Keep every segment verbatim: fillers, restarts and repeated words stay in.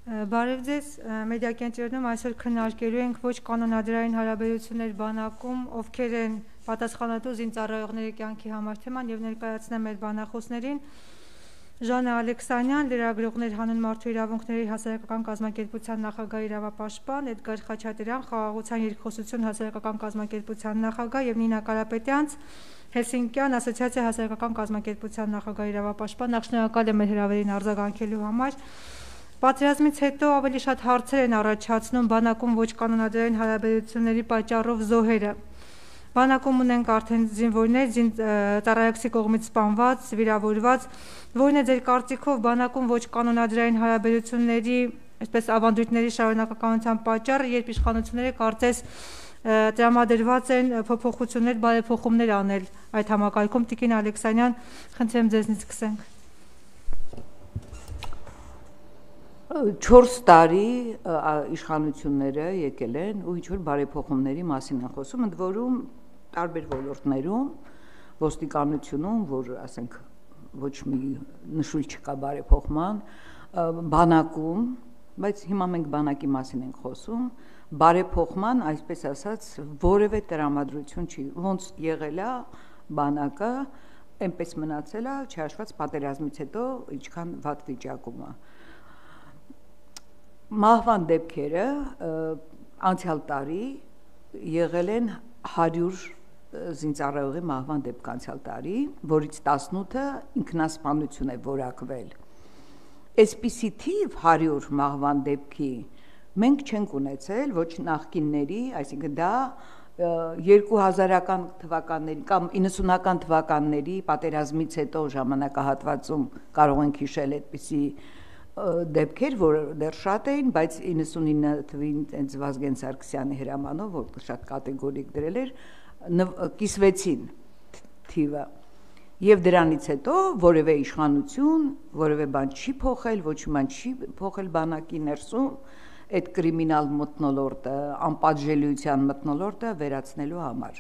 Բարև ձեզ, մեդիա կենտրոնում այսօր քննարկելու ենք ոչ կանոնադրային հարաբերություններ բանակում, ովքեր են պատասխանատու զինծառայողների կյանքի համար թեման եւ ներկայացնեմ մեր բանախոսներին Ժանա Ալեքսանյան, լրագրողներ հանուն մարդու իրավունքների հասարակական կազմակերպության նախագահ իրավապաշտպան, Էդգար Խաչատրյան, խաղաղության երկխոսություն հասարակական կազմակերպության նախագահ եւ Նինա Կարապետյանց, Հելսինկյան ասոցիացիա հասարակական կազմակերպության նախագահ իրավապաշտպան, նախ շնորհակալ եմ մեր հրավերին արձագանքելու համար։ Պատերազմից հետո ավելի շատ հարցեր են առաջացնում բանակում ոչ կանոնադրային հարաբերությունների պատճառով զոհերը։ Բանակում ունենք արդեն զինվորներ, զինծառայողի կողմից սպանված, վիրավորված, որն է ձեր կարծիքով բանակում ոչ կանոնադրային հարաբերությունների, այսպես ավանդույթների շարունակականության պատճառը, երբ իշխանությունները կարծես տրամադրված են փոփոխություններ, բարեփոխումներ անել այդ համակարգում։ Տիկին Ալեքսանյան, խնդրեմ ձեզնից սկսենք։ Չորս տարի իշխանությունները եկել են ու ինչ-որ բարեփոխումների մասին են խոսում, ընդ որում տարբեր ոլորտներում, ոստիկանությունում, որ ասենք ոչ մի նշույլ չկա բարեփոխման, բանակում, բայց հիմա մենք բանակի մասին ենք խոսում, բարեփոխման, այսպես ասած, որևէ տրամադրություն չի, ոնց եղել է բանակը, այնպես մնացել է, չհաշված պատերազմից հետո ինչքան վատ վիճակում է։ Մահվան դեպքերը անցյալ տարի եղել են հարյուր զինծառայողի մահվան դեպք անցյալ տարի, որից տասնութը ինքնասպանություն է որակվել։ Այսպիսի թիվ հարյուր մահվան դեպքի մենք չենք ունեցել ոչ նախկինների, այսինքն դա երկու հազարական թվականների կամ իննսունական թվականների պատերազմից հետո ժամանակահատվածում կարող ենք հիշել այդպիսի դեպքեր, որ դեռ շատ էին, բայց իննսունինը թվին հենց Վազգեն Սարգսյանի հրամանով, որ շատ կատեգորիկ դրել էր, կիսվեցին թիվը։ Եվ դրանից հետո որևէ իշխանություն, որևէ բան չի փոխել, ոչ մի բան չի փոխել բանակի ներսում, այդ կրիմինալ մթնոլորտը, անպատժելիության մթնոլորտը վերացնելու համար։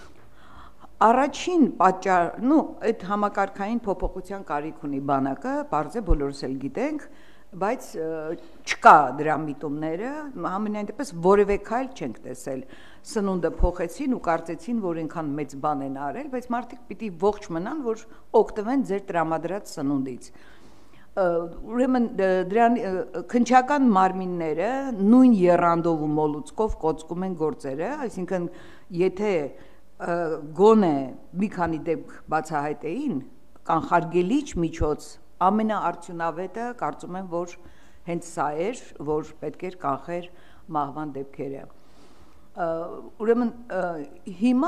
Առաջին պատճառ, նու այդ համակարգային փոփոխության կարիք ունի բանակը, բարձր է բոլորս էլ գիտենք, բայց չկա դրա միտումները, համենայն դեպս որևէ քայլ չենք տեսել։ Սնունդը փոխեցին ու կարծեցին, որ այնքան մեծ բան են արել, բայց մարդիկ պիտի ողջ մնան, որ օգտվեն ձեր տրամադրած սնունդից։ Ուրեմն դրան քնչական մարմինները նույն եռանդով ու մոլուցկով կոծկում են գործերը, այսինքն եթե գոնե մի քանի դեպք բացահայտեին, կանխարգելիչ միջոց ամենաարդյունավետը կարծում եմ, որ հենց սա էր, որ պետք էր կանխեր մահվան դեպքերը։ Ուրեմն հիմա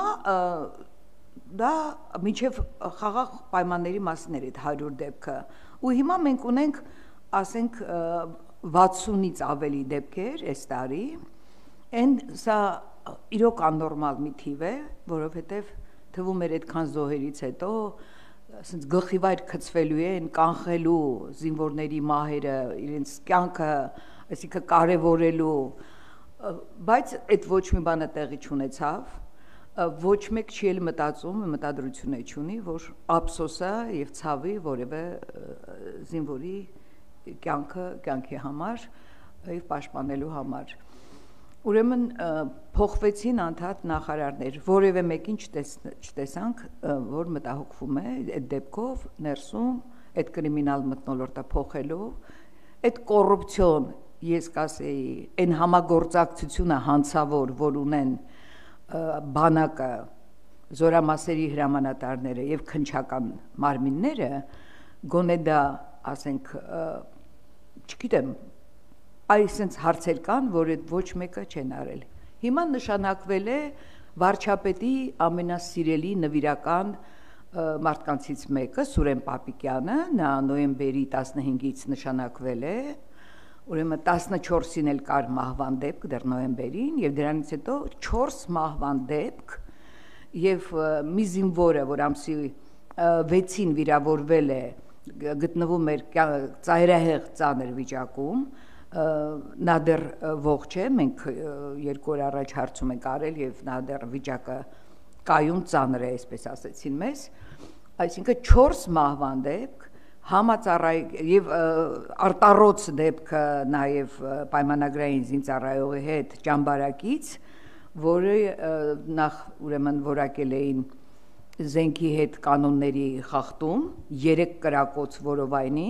դա մինչև խաղաղ պայմանների մասին էր այդ հարյուր դեպքը, ու հիմա մենք ունենք, ասենք, վաթսունից ավելի դեպքեր այս տարի, այն սա իրոք աննորմալ մի թիվ է, որովհետև թվում էր այդքան զոհերից հետո ասենց գլխիվայր գցվելու են, կանխելու զինվորների մահերը, իրենց կյանքը, այսինքն կարևորելու, բայց այդ ոչ մի բանը տեղի չունեցավ, ոչ մեկ չի էլ մտածում, մտադրություն է չունի, որ ափսոսը եւ ցավի որևէ զինվորի կյանքը, կյանքի համար եւ պաշտպանելու համար։ Ուրեմն փոխվեցին անդադ նախարարներ, որևէ մեկին չտեսանք, որ մտահոգվում է այդ դեպքով ներսում, այդ կրիմինալ մթնոլորտը փոխելով, այդ կոռուպցիոն, ես կասեի, այն համագործակցությունը հանցավոր, որ ունեն բանակը, զորամասերի հրամանատարները եւ քնչական մարմինները, գոնե դա, ասենք, չգիտեմ, այսինչ հարցեր կան, որ այդ ոչ մեկը չեն արել։ Հիմա նշանակվել է վարչապետի ամենասիրելի նվիրական մարդկանցից մեկը, Սուրեն Պապիկյանը, նա նոյեմբերի տասնհինգից նշանակվել է, ուրեմն տասնչորսին էլ կար մահվան դեպք դեռ նոյեմբերին, եւ դրանից հետո չորս մահվան դեպք, եւ մի զինվորը, որ ամսի վեցին վիրավորվել է, գտնվում էր ծայրահեղ ծանր վիճակում, նա դեռ ողջ է, մենք երկու օր առաջ հարցում ենք արել եւ նա դեռ վիճակը կայուն ծանր է, այսպես ասեցին մեզ, այսինքն չորս մահվան դեպք, համածառայ եւ արտառոց դեպքը նաեւ պայմանագրային զինծառայողի հետ ճամբարակից, որը նախ ուրեմն որակել էին զենքի հետ կանոնների խախտում, երեք կրակոց որովայնին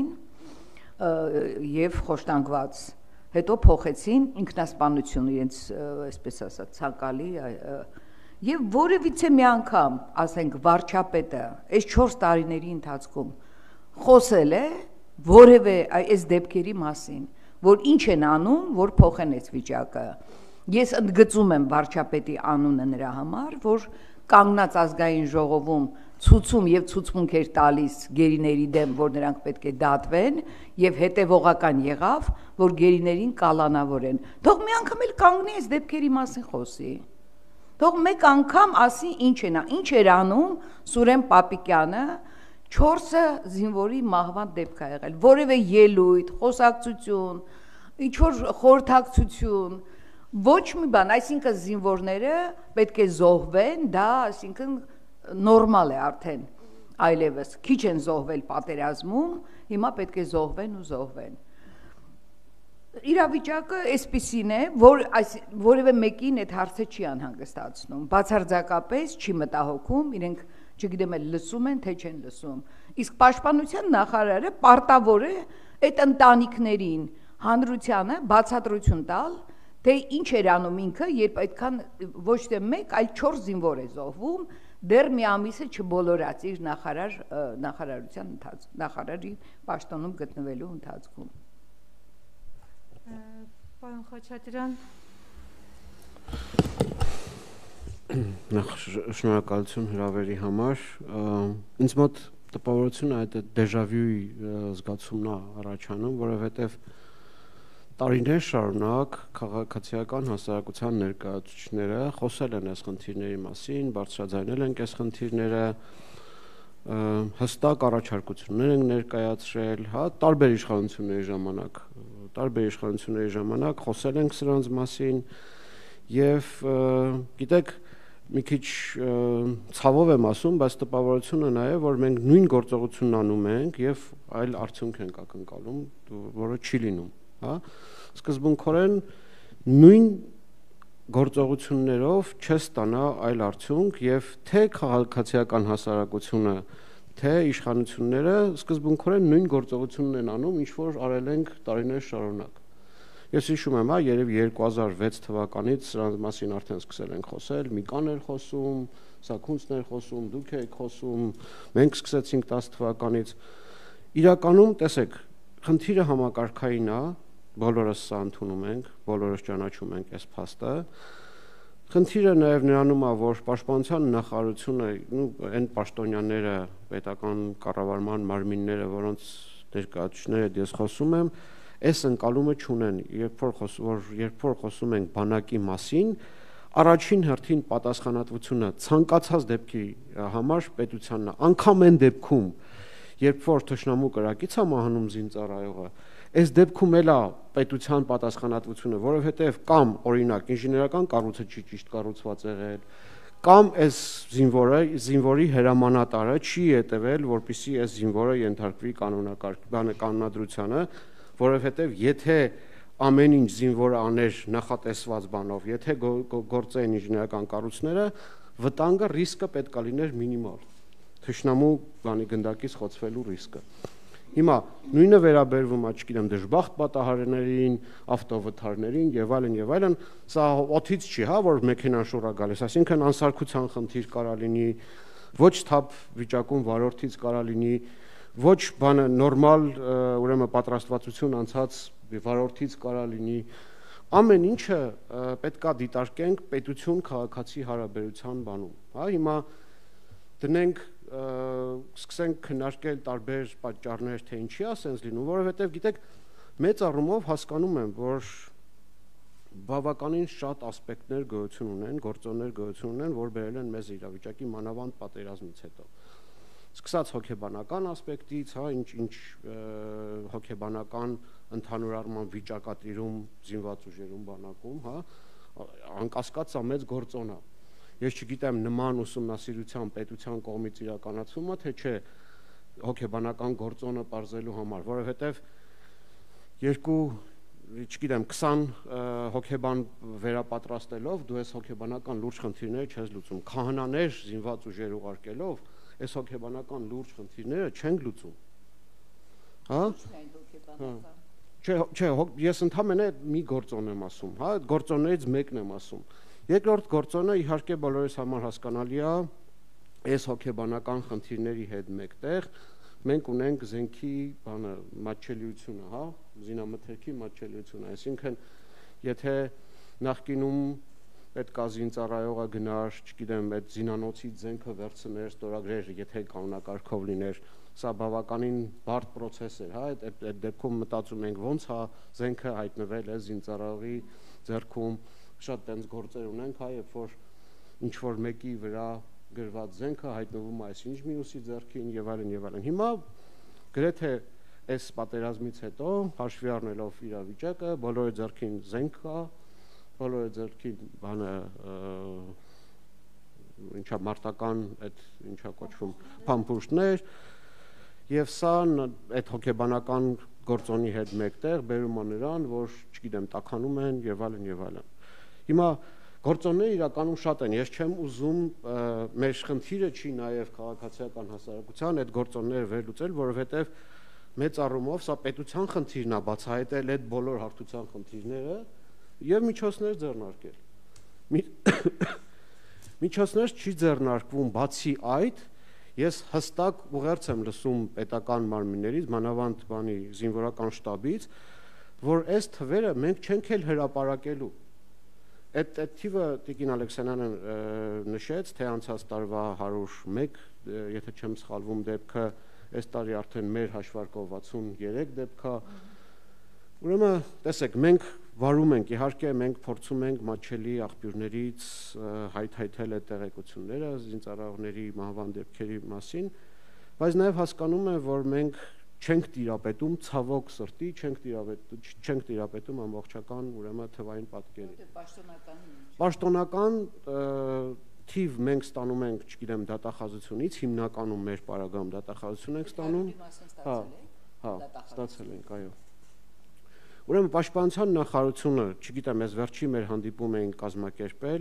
եւ խոշտանգված, հետո փոխեցին ինքնասպանություն իրենց, այսպես ասած, ցանկալի եւ որևիցե մի անգամ, ասենք, վարչապետը այս չորս տարիների ընթացքում խոսել է որևէ այս դեպքերի մասին, որ ինչ են անում, որ փոխեն այս վիճակը։ Ես ընդգծում եմ վարչապետի անունը նրա համար, որ կանգնած ազգային ժողովում ցուցում եւ ցուցմունք էր տալիս գերիների դեմ, որ նրանք պետք է դատվեն եւ հետեւողական եղավ, որ գերիներին կալանավորեն։ Թող մի անգամ էլ կանգնի այս դեպքերի մասին խոսի։ Թող մեկ անգամ ասի ինչ են, ինչ էր անում Սուրեն Պապիկյանը, չորսը զինվորի մահվան դեպք ա եղել, որևէ ելույթ, խոսակցություն, ինչ որ խորհրդակցություն, ոչ մի բան, այսինքն զինվորները պետք է զոհվեն, դա այսինքն նորմալ է արդեն, այլևս քիչ են զոհվել պատերազմում, հիմա պետք է զոհվեն ու զոհվեն։ Իրավիճակը այսպիսին է, որ որևէ մեկին այդ հարցը չի անհանգստացնում, բացարձակապես չի մտահոգում, իրենք չգիտեմ էլ լսում են, թե չեն լսում։ Իսկ պաշտպանության նախարարը պարտավոր է այդ ընտանիքներին, հանրությանը բացատրություն տալ, թե ինչ էր անում ինքը, երբ այդքան ոչ թե մեկ, այլ չորս զինվոր է զոհվում, դեռ մի ամիսը չբոլորած իր նախարար նախարարության ընթացքում, նախարարի պաշտոնում գտնվելու ընթացքում։ Պարոն Խաչատրյան, նախ շնորհակալություն հրավերի համար, ինձ մոտ տպավորություն է այդ դեժավյուի զգացումն է առաջանում, որովհետև տարիներ շարունակ քաղաքացիական հասարակության ներկայացուցիչները խոսել են այս խնդիրների մասին, բարձրաձայնել են այս խնդիրները, հստակ առաջարկություններ են ներկայացրել, հա, տարբեր իշխանությունների ժամանակ, տարբեր իշխանությունների ժամանակ խոսել ենք սրանց մասին եւ գիտեք, մի քիչ ցավով եմ ասում, բայց տպավորությունը նա է, որ մենք նույն գործողությունն անում ենք եւ այլ արդյունք ենք ակնկալում, որը չի լինում, հա, սկզբունքորեն նույն գործողություններով չես ստանա այլ արդյունք եւ թե քաղաքացիական հասարակությունը, թե իշխանությունները սկզբունքորեն նույն գործողությունն են անում, ինչ որ արել ենք տարիներ շարունակ։ Ես հիշում եմ, հա, երևի երկու հազար վեց թվականից սրանց մասին արդեն սկսել ենք խոսել, Միկան էր խոսում, Սաքունցն էր խոսում, դուք եք խոսում, մենք սկսեցինք տասը թվականից։ Իրականում, տեսեք, խնդիրը համակարգային է, բոլորս սա ընդունում ենք, բոլորս ճանաչում ենք այս փաստը։ Խնդիրը նաև նրանում է, որ պաշտպանության նախարարությունը, այն պաշտոնյաները, պետական կառավարման մարմինները, որոնց ներկայացուցիչները ես խոսում եմ, այս ընկալումը չունեն, երբ որ խոսում, որ երբ որ խոսում ենք բանակի մասին, առաջին հերթին պատասխանատվությունը ցանկացած դեպքի համար պետությանն է, անգամ այն դեպքում, երբ որ թշնամու կրակից է մահանում զինծառայողը, այս դեպքում էլ է պետության պատասխանատվությունը, որովհետև կամ օրինակ ինժեներական կառույցը չի ճիշտ կառուցված եղել, կամ այս զինվորը, զինվորի հրամանատարը չի հետևել, որպեսզի այս զինվորը ենթարկվի կանոնադրությանը, որովհետև եթե ամեն ինչ զինվորը աներ նախատեսված բանով, եթե գործեին ինժեներական կառույցները, վտանգը, ռիսկը պետք է լիներ մինիմալ, թշնամու բանի գնդակից խոցվելու ռիսկը։ Հիմա նույնը վերաբերվում է, չգիտեմ, դժբախտ պատահարներին, ավտովթարներին եւ այլն եւ այլն, սա օթից չի, հա, որ մեքենան շուռ է գալիս, այսինքն անսարքության խնդիր կարա լինի, ոչ թափ վիճակում վարորդից կարա լինի, ոչ բանը նորմալ, ուրեմն պատրաստվածություն անցած վարորդից կարա լինի, ամեն ինչը պետքա դիտարկենք պետություն քաղաքացի հարաբերության բանում, հա, հիմա դնենք սկսենք քննարկել տարբեր պատճառներ, թե ինչի է սենց լինում, որովհետև գիտեք, մեծ առումով հասկանում եմ, որ բավականին շատ ասպեկտներ գոյություն ունեն, գործոններ գոյություն ունեն, որ բերել են մեզ իրավիճակի մանավանդ պատերազմից հետո։ Սկսած հոգեբանական ասպեկտից, հա, ինչ-ինչ հոգեբանական ընդհանուր առմամբ վիճակատիրում զինված ուժերում բանակում, հա, անկասկած սա մեծ գործոն է։ Ես չգիտեմ նման ուսումնասիրության պետության կողմից իրականացումը, թե չէ հոգեբանական գործոնը բարձելու համար, որովհետև երկու, չգիտեմ, քսան հոգեբան վերապատրաստելով դու այս հոգեբանական լուրջ խնդիրները չես լուծում։ Քահանաներ զինված ուժեր ուղարկելով այս հոգեբանական լուրջ խնդիրները չեն լուծում։ Հա? Չէ, չէ, ես ընդհանրապես մի գործոն եմ ասում, հա, այդ գործոններից մեկն եմ ասում։ Երկրորդ գործոնը իհարկե բոլորիս համար հասկանալի է, այս հոգեբանական խնդիրների հետ մեկտեղ մենք ունենք զենքի բանը մատչելիությունը, հա, զինամթերքի մատչելիությունը, այսինքն եթե նախկինում պետք է զինծառայողը գնար, չգիտեմ, այդ զինանոցի զենքը վերցներ, ստորագրեր, եթե կանոնակարգով լիներ, սա բավականին բարդ process էր, հա, այդ այդ դեպքում մտածում ենք ոնց հա զենքը հայտնվել է զինծառայողի ձեռքում, շատ տենց գործեր ունենք, հա, երբ որ ինչ որ մեկի վրա գրված զենքը հայտնվում է այսինչ մյուսի ձեռքին եւ այլն եւ այլն։ Հիմա գրեթե այս պատերազմից հետո հաշվի առնելով իրավիճակը, բոլորի ձեռքին զենք կա, բոլորի ձեռքին բանը ինչա մարտական այդ ինչա կոչվում փամփուշտներ եւ սա այդ հոգեբանական գործոնի հետ մեկտեղ բերում է նրան, որ չգիտեմ, տաքանում են եւ այլն եւ այլն։ Հիմա գործոնները իրականում շատ են, ես չեմ ուզում մեր խնդիրը չի նաև քաղաքացիական հասարակության այդ գործոնները վերլուծել, որովհետև մեծ առումով սա պետության խնդիրն է բացահայտել այդ բոլոր հարթության խնդիրները եւ միջոցներ ձեռնարկել։ Միջոցներ չի ձեռնարկվում, բացի այդ, ես հստակ ուղերձ եմ լսում պետական մարմիններից, մանավանդ բանի զինվորական շտաբից, որ այս թվերը մենք չենք էլ հրապարակելու։ Այդ այդ թիվը Տիկին Ալեքսանյանը նշեց, թե անցած տարվա հարյուր մեկ, եթե չեմ սխալվում դեպքը, այս տարի արդեն մեր հաշվարկով վաթսուններեք դեպք է։ Ուրեմն, տեսեք, մենք վարում ենք, իհարկե մենք փորձում ենք մատչելի աղբյուրներից հայթայթել այդ տեղեկությունները զինծառայողների մահվան դեպքերի մասին, բայց նաև հասկանում եմ, որ մենք չենք տիրապետում ցավոք սրտի, չենք տիրապետում, չենք տիրապետում ամբողջական ուրեմն թվային պատկերին։ Պաշտոնական թիվ մենք ստանում ենք, չգիտեմ, դատախազությունից, հիմնականում մեր պարագայում դատախազություն ենք ստանում։ Հա, հա, ստացել ենք, այո։ Ուրեմն պաշտպանության նախարարությունը, չգիտեմ, ես վերջի մեր հանդիպում էինք կազմակերպել,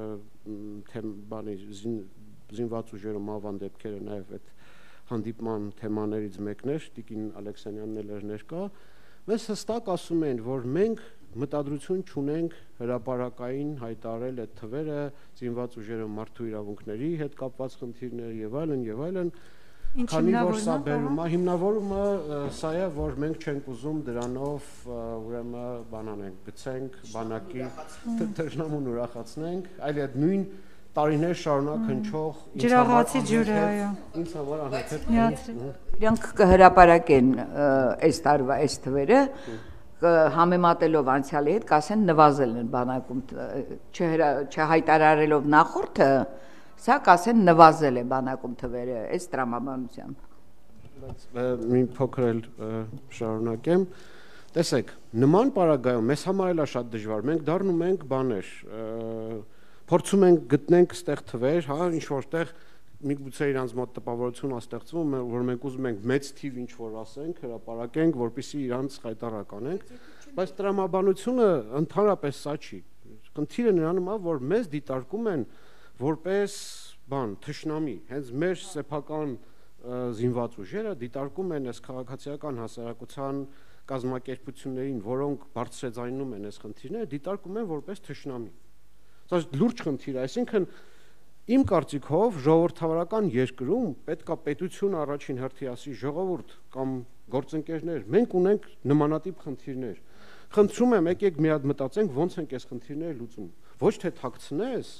թե բանի զինված ուժերում մահվան դեպքերը նաև այդ հանդիպման թեմաներից մեկն էր, Տիկին Ալեքսանյանն էլ էր ներկա, մեզ հստակ ասում են, որ մենք մտադրություն չունենք հրապարակային հայտարարել այդ թվերը, զինված ուժերում մարդու իրավունքների հետ կապված խնդիրներ եւ այլն եւ այլն, քանի որ սա բերում է, հիմնավորումը սա է, որ մենք չենք ուզում դրանով ուրեմն բանանենք, գցենք բանակի թշնամուն ուրախացնենք, այլ այդ նույն տարիներ շարունակ հնչող ջրաղացի ջուրը, այո։ Ինձ համար անհետ։ Իրանք կհրապարակեն այս տարվա այս թվերը, համեմատելով անցյալի հետ, կասեն նվազել են բանակում, չհայտարարելով նախորդը, սա կասեն նվազել է բանակում թվերը, այս տրամաբանությամբ։ Բայց մի փոքր էլ շարունակեմ։ Տեսեք, նման պարագայում մեզ համար էլ է շատ դժվար, մենք դառնում ենք բաներ, փորձում ենք գտնենք ստեղ թվեր, հա, ինչ որտեղ միգուցե իրանց մոտ տպավորություն է ստեղծվում, որ մենք ուզում ենք մեծ թիվ ինչ որ ասենք, հրապարակենք, որպեսզի իրանց խայտարակ անենք, բայց տրամաբանությունը ընդհանրապես սա չի։ Խնդիրը նրանում է, որ մեզ դիտարկում են որպես բան, թշնամի, հենց մեր սեփական զինված ուժերը դիտարկում են այս քաղաքացիական հասարակության կազմակերպություններին, որոնք բարձրաձայնում են այս խնդիրները, դիտարկում են որպես թշնամի։ Սա լուրջ խնդիր է, այսինքն իմ կարծիքով ժողովրդավարական երկրում պետք է պետությունը առաջին հերթի ասի ժողովուրդ կամ գործընկերներ, մենք ունենք նմանատիպ խնդիրներ։ Խնդրում եմ, եկեք մի հատ մտածենք ոնց ենք այս խնդիրները լուծում։ Ոչ թե թաքցնես,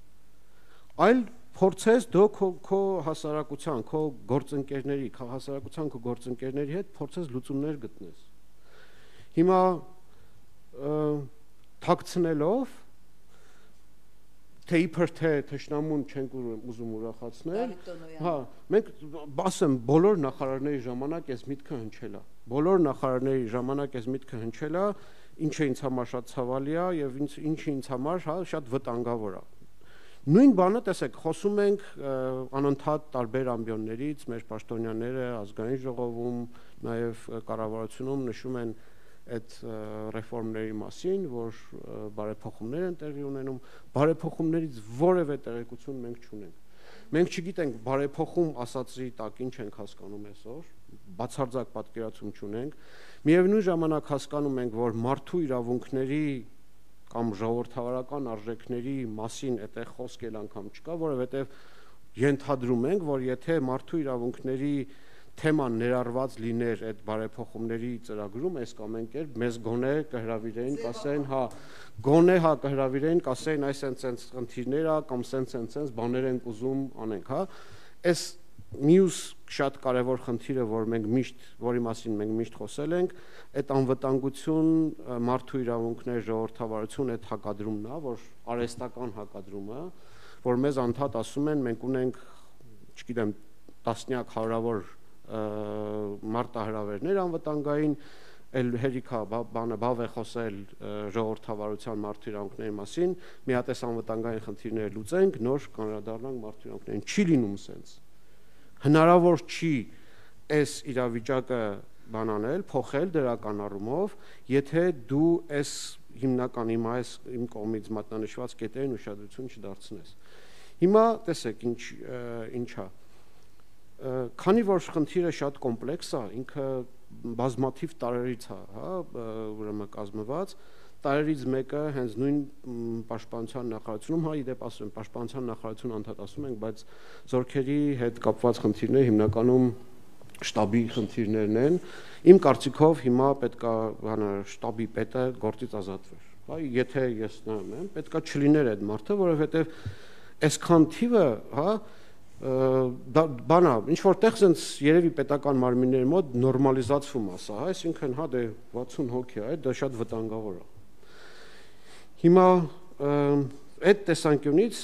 այլ փորձես դու քո քո հասարակության, քո գործընկերների, քո հասարակության քո գործընկերների հետ փորձես լուծումներ գտնես։ Հիմա թաքցնելով թե իբր թե թշնամուն չենք ուզում ուրախացնել, հա, մենք ասեմ բոլոր նախարարների ժամանակ այս միտքը հնչել է։ Բոլոր նախարարների ժամանակ այս միտքը հնչել է, ինչը ինձ համար շատ ցավալի է եւ ինչը ինձ համար հա շատ վտանգավոր է։ Նույն բանը, տեսեք, խոսում ենք անընդհատ տարբեր ամբիոններից, մեր պաշտոնյաները ազգային ժողովում, նաև կառավարությունում նշում են այդ ռեֆորմների մասին, որ բարեփոխումներ են տեղի ունենում, բարեփոխումներից որևէ տեղեկություն մենք չունենք։ Մենք չգիտենք բարեփոխում ասածի տակ ինչ ենք հասկանում այսօր, բացարձակ պատկերացում չունենք, միևնույն ժամանակ հասկանում ենք, որ մարդու իրավունքների կամ ժողովրդավարական արժեքների մասին այդտեղ խոսք էլ անգամ չկա, որովհետև ենթադրում ենք, որ եթե մարդու իրավունքների թեման ներառված լիներ այդ բարեփոխումների ծրագրում, այս կամ այն կերպ մեզ գոնե կհրավիրեին, կասեին, հա, գոնե հա կհրավիրեին, կասեին, այս sense խնդիրներ ա կամ sense sense բաներ ենք ուզում անենք, հա։ Այս մյուս շատ կարևոր խնդիրը, որ մենք միշտ, որի մասին մենք միշտ խոսել ենք, այդ անվտանգություն, մարդու իրավունքներ, ժողովրդավարություն, այդ հակադրումն է, որ արհեստական հակադրումը, որ մեզ անդադ ասում են, մենք ունենք, չգիտեմ, տասնյակ հարյուր մարտահրավերներ անվտանգային, էլ հերիքա բանը բավ է խոսել ժողովրդավարության մարդու իրավունքների մասին, միատես անվտանգային խնդիրները լուծենք, նոր կանոնադրենք մարդու իրավունքներին, չի լինում սենց։ Հնարավոր չի այս իրավիճակը բան անել, փոխել դրական առումով, եթե դու այս հիմնական իմ այս իմ կողմից մատնանշված կետերին ուշադրություն չդարձնես։ Հիմա տեսեք ինչ ինչա։ Քանի որ խնդիրը շատ կոմպլեքս է, ինքը բազմաթիվ տարերից է, հա, ուրեմն կազմված, տարերից մեկը հենց նույն պաշտպանության նախարարությունում, հա, իդեպ ասում եմ, պաշտպանության նախարարություն անդադ ասում ենք, բայց զորքերի հետ կապված խնդիրները հիմնականում շտաբի խնդիրներն են։ Իմ կարծիքով հիմա պետքա բանը շտաբի պետը գործից ազատվեր։ Հա, եթե ես նայում եմ, պետքա չլիներ այդ մարդը, որովհետև այսքան թիվը, հա, բանա, ինչ որտեղ sense երևի պետական մարմինների մոտ նորմալիզացվում է սա, հա, այսինքն հա դե վաթսուն հոգի է, դա շատ վտանգավոր է։ Հիմա այդ տեսանկյունից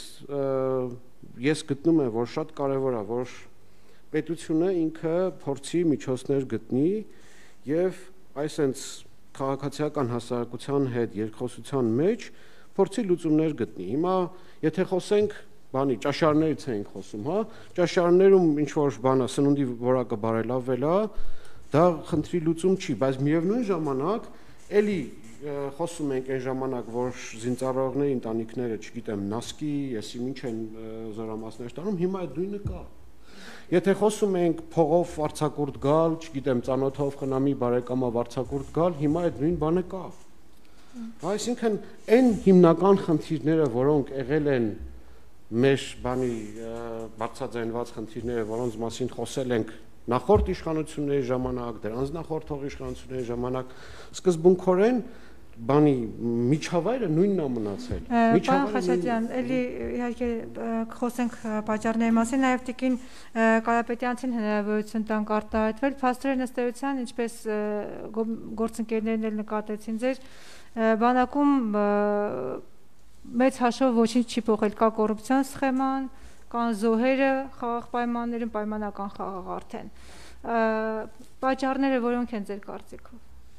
ես գտնում եմ, որ շատ կարևոր է, որ պետությունը ինքը փորձի միջոցներ գտնի եւ այսպես քաղաքացիական հասարակության հետ երկխոսության մեջ փորձի լուծումներ գտնի։ Հիմա եթե խոսենք բանի ճաշարներից ենք խոսում, հա, ճաշարներում ինչ որ բանա սնունդի որակը բարելավվել է, դա խնդրի լուծում չի, բայց միևնույն ժամանակ էլի խոսում ենք այն ժամանակ, որ զինծառայողների ընտանիքները, չգիտեմ, նասկի, եսի ինչ են զորամասներ ստանում, հիմա այդ նույնը կա։ Եթե խոսում ենք փողով վարձակուրդ գալ, չգիտեմ, ծանոթով խնամի բարեկամով վարձակուրդ գալ, հիմա այդ նույն բանը կա։ Այսինքն այն հիմնական խնդիրները, որոնք եղել են մեր բանի բարձրաձայնված խնդիրները, որոնց մասին խոսել ենք նախորդ իշխանությունների ժամանակ, դրանց նախորդող իշխանությունների ժամանակ, սկզբունքորեն բանի միջավայրը նույնն է մնացել։ Պարոն Խաչատրյան, էլի իհարկե խոսենք պատճառների մասին, նաև տիկին Կարապետյանցին հնարավորություն տանք արտահայտվել, փաստորեն ըստ էության, ինչպես գործընկերներն էլ նկատեցին ձեր բանակում մեծ հաշվով ոչինչ չի փոխել, կա կոռուպցիոն սխեման, կան զոհերը խաղաղ պայմաններում, պայմանական խաղաղ արդեն։ Պատճառները որոնք են ձեր կարծիքով։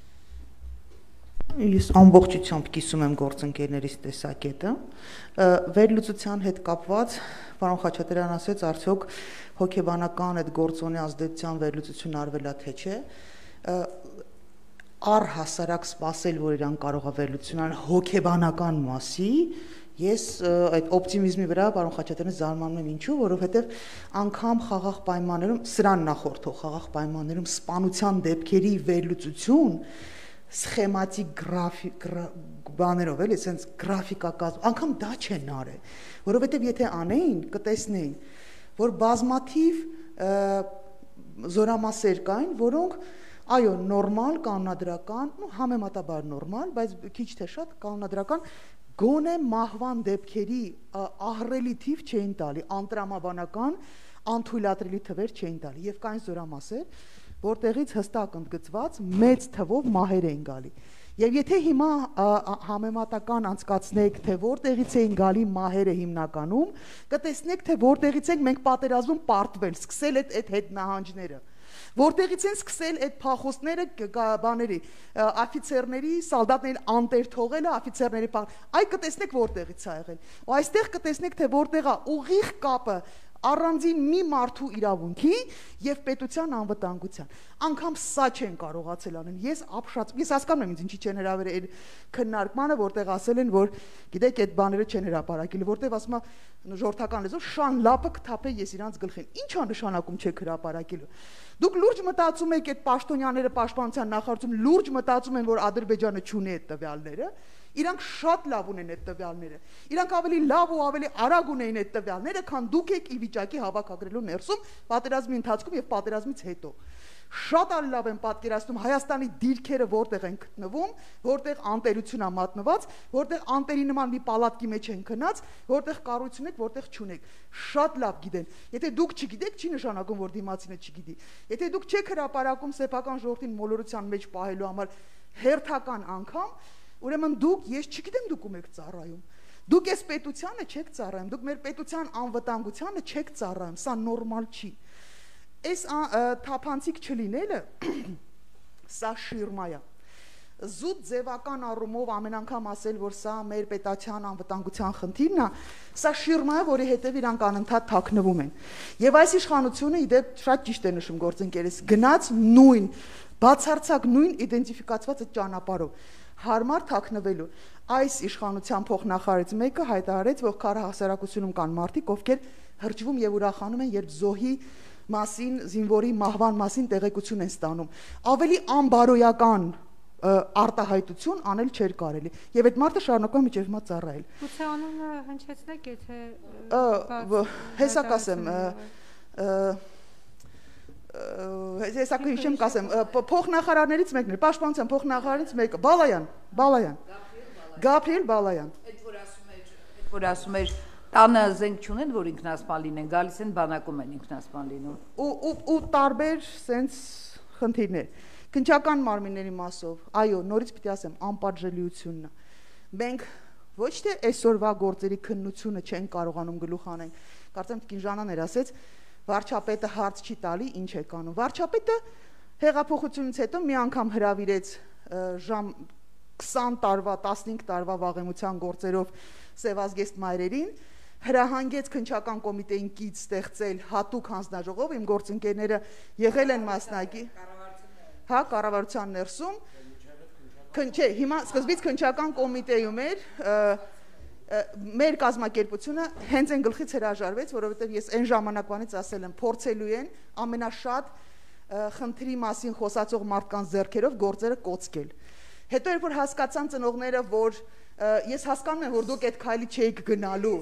Ես ամբողջությամբ կիսում եմ գործընկերներից տեսակետը, վերլուծության հետ կապված, պարոն Խաչատրյան ասեց, արդյոք հոգեբանական այդ գործոնի ազդեցության վերլուծություն արվել է թե չէ, առհասարակ սպասել, որ իրան կարող է վերլուծություն անել հոգեբանական մասի, ես այդ օպտիմիզմի վրա պարոն Խաչատրյանը զարմանում եմ ինչու, որովհետև անգամ խաղաղ պայմաններում, սրան նախորդող խաղաղ պայմաններում սպանության դեպքերի վերլուծություն սխեմատիկ գրաֆիկ բաներով էլի, sense գրաֆիկակազմ, անգամ դա չեն արել, որովհետև եթե անեին, կտեսնեին, որ բազմաթիվ զորամասեր կային, որոնք այո, նորմալ, կանոնադրական, ու համեմատաբար նորմալ, բայց քիչ թե շատ կանոնադրական գոնե մահվան դեպքերի ահռելի թիվ չէին տալի, անտրամաբանական, անթույլատրելի թվեր չէին տալի, եւ կային զորամասեր, որտեղից հստակ ընդգծված մեծ թվով մահեր էին գալի։ Եվ եթե հիմա համեմատական անցկացնեք, թե որտեղից էին գալի մահերը հիմնականում, կտեսնեք, թե որտեղից ենք մենք պատերազմում պարտվել, սկսել այդ այդ հետ նահանջները։ Որտեղից են սկսել այդ փախոստները բաների, աֆիցերների, սալդատների անտեր թողելը, աֆիցերների փախ։ Այ կտեսնեք որտեղից է եղել։ Ու այստեղ կտեսնեք թե որտեղ է ուղիղ կապը առանձին մի մարդու իրավունքի եւ պետության անվտանգության։ Անկամ սա չեն կարողացել անել։ Ես ապշած, ես հասկանում եմ ինձ ինչի չեն հրավիրել այդ քննարկմանը, որտեղ ասել են, որ գիտեք, այդ բաները չեն հրապարակել, որտեղ ասում է ժողովրդական լեզվով շան լապը կթափե ես իրանց գլխին։ Ինչ է նշանակում չեք հրապարակելու։ Դուք լուրջ մտածում եք այդ պաշտոնյաները պաշտպանության նախարարություն լուրջ մտածում են, որ Ադրբեջանը չունի այդ տվյալները։ Իրանք շատ լավ ունեն այդ տվյալները։ Իրանք ավելի լավ ու ավելի արագ ունեն այդ տվյալները, քան դուք եք ի վիճակի հավաքագրելու ներսում պատերազմի ընթացքում եւ պատերազմից հետո։ Շատ լավ են պատկերացնում Հայաստանի դիրքերը որտեղ են գտնվում, որտեղ անտերություն է մատնված, որտեղ անտերի նման մի պալատկի մեջ են քնած, որտեղ կառույց ունեք, որտեղ չունեք։ Շատ լավ գիտեն։ Եթե դուք չգիտեք, չի նշանակում, որ դիմացինը չգիտի։ Եթե դուք չեք հրապարակում սեփական ժողովրդին մոլորության մեջ պահելու համար հերթական անգամ, ուրեմն դուք, ես չգիտեմ դուք ում եք ծառայում։ Դուք այս պետությանը չեք ծառայում, դուք մեր պետության անվտանգությանը չեք ծառայում, սա նորմալ չի։ Այս թափանցիկ չլինելը սա շիրմա է։ Զուտ ձևական առումով ամեն անգամ ասել, որ սա մեր պետության անվտանգության խնդիրն է, սա շիրմա է, որի հետև իրանք անընդհատ թաքնվում են։ Եվ այս իշխանությունը իդեպ շատ ճիշտ է նշում գործընկերս, գնաց նույն, բացարձակ նույն իդենտիֆիկացված այդ ճանապարհով հարմար թաքնվելու։ Այս իշխանության փոխնախարարից մեկը հայտարարեց, որ քարահասարակությունում կան մարդիկ, ովքեր հրճվում եւ ուրախանում են, երբ զոհի մասին, զինվորի մահվան մասին տեղեկություն են ստանում։ Ավելի անբարոյական արտահայտություն անել չէր կարելի։ Եվ այդ մարդը շարունակում է մինչև հիմա ծառայել։ Գուցե անունը հնչեցնեք, եթե հեսա կասեմ, հեսա կհիշեմ կասեմ, փոխնախարարներից մեկն էր, պաշտպանության փոխնախարարից մեկը, Բալայան, Բալայան, Գաբրիել Բալայան։ Այդ որ ասում էր, այդ որ ասում էր տանը զենք չունեն, որ ինքնասպան լինեն, գալիս են բանակում են ինքնասպան լինում։ Ու տարբեր սենց խնդիրներ։ Քննչական մարմինների մասով, այո, նորից պիտի ասեմ, անպատժելիությունն է։ Մենք ոչ թե այսօրվա գործերի քննությունը չեն կարողանում գլուխ անենք։ Կարծեմ Կինժանան էր ասեց, վարչապետը հարց չի տալի, ինչ է կանում։ Վարչապետը հեղափոխությունից հետո մի անգամ հրավիրեց ժամ քսան տարվա, տասնհինգ տարվա վաղեմության գործերով Սևազգեստ մայրերին, հրահանգեց քննչական կոմիտեին կից ստեղծել հատուկ հանձնաժողով, իմ գործընկերները եղել են մասնակի, հա, կառավարության ներսում, չէ, հիմա սկզբից քննչական կոմիտեում էր, մեր կազմակերպությունը հենց այն գլխից հրաժարվեց, որովհետև ես այն ժամանակվանից ասել եմ, փորձելու են ամենաշատ խնդրի մասին խոսացող մարդկանց ձեռքերով գործերը կոծկել։ Հետո երբ որ հասկացան ծնողները, որ ես հասկանում եմ, որ դուք այդ քայլի չէիք գնալու։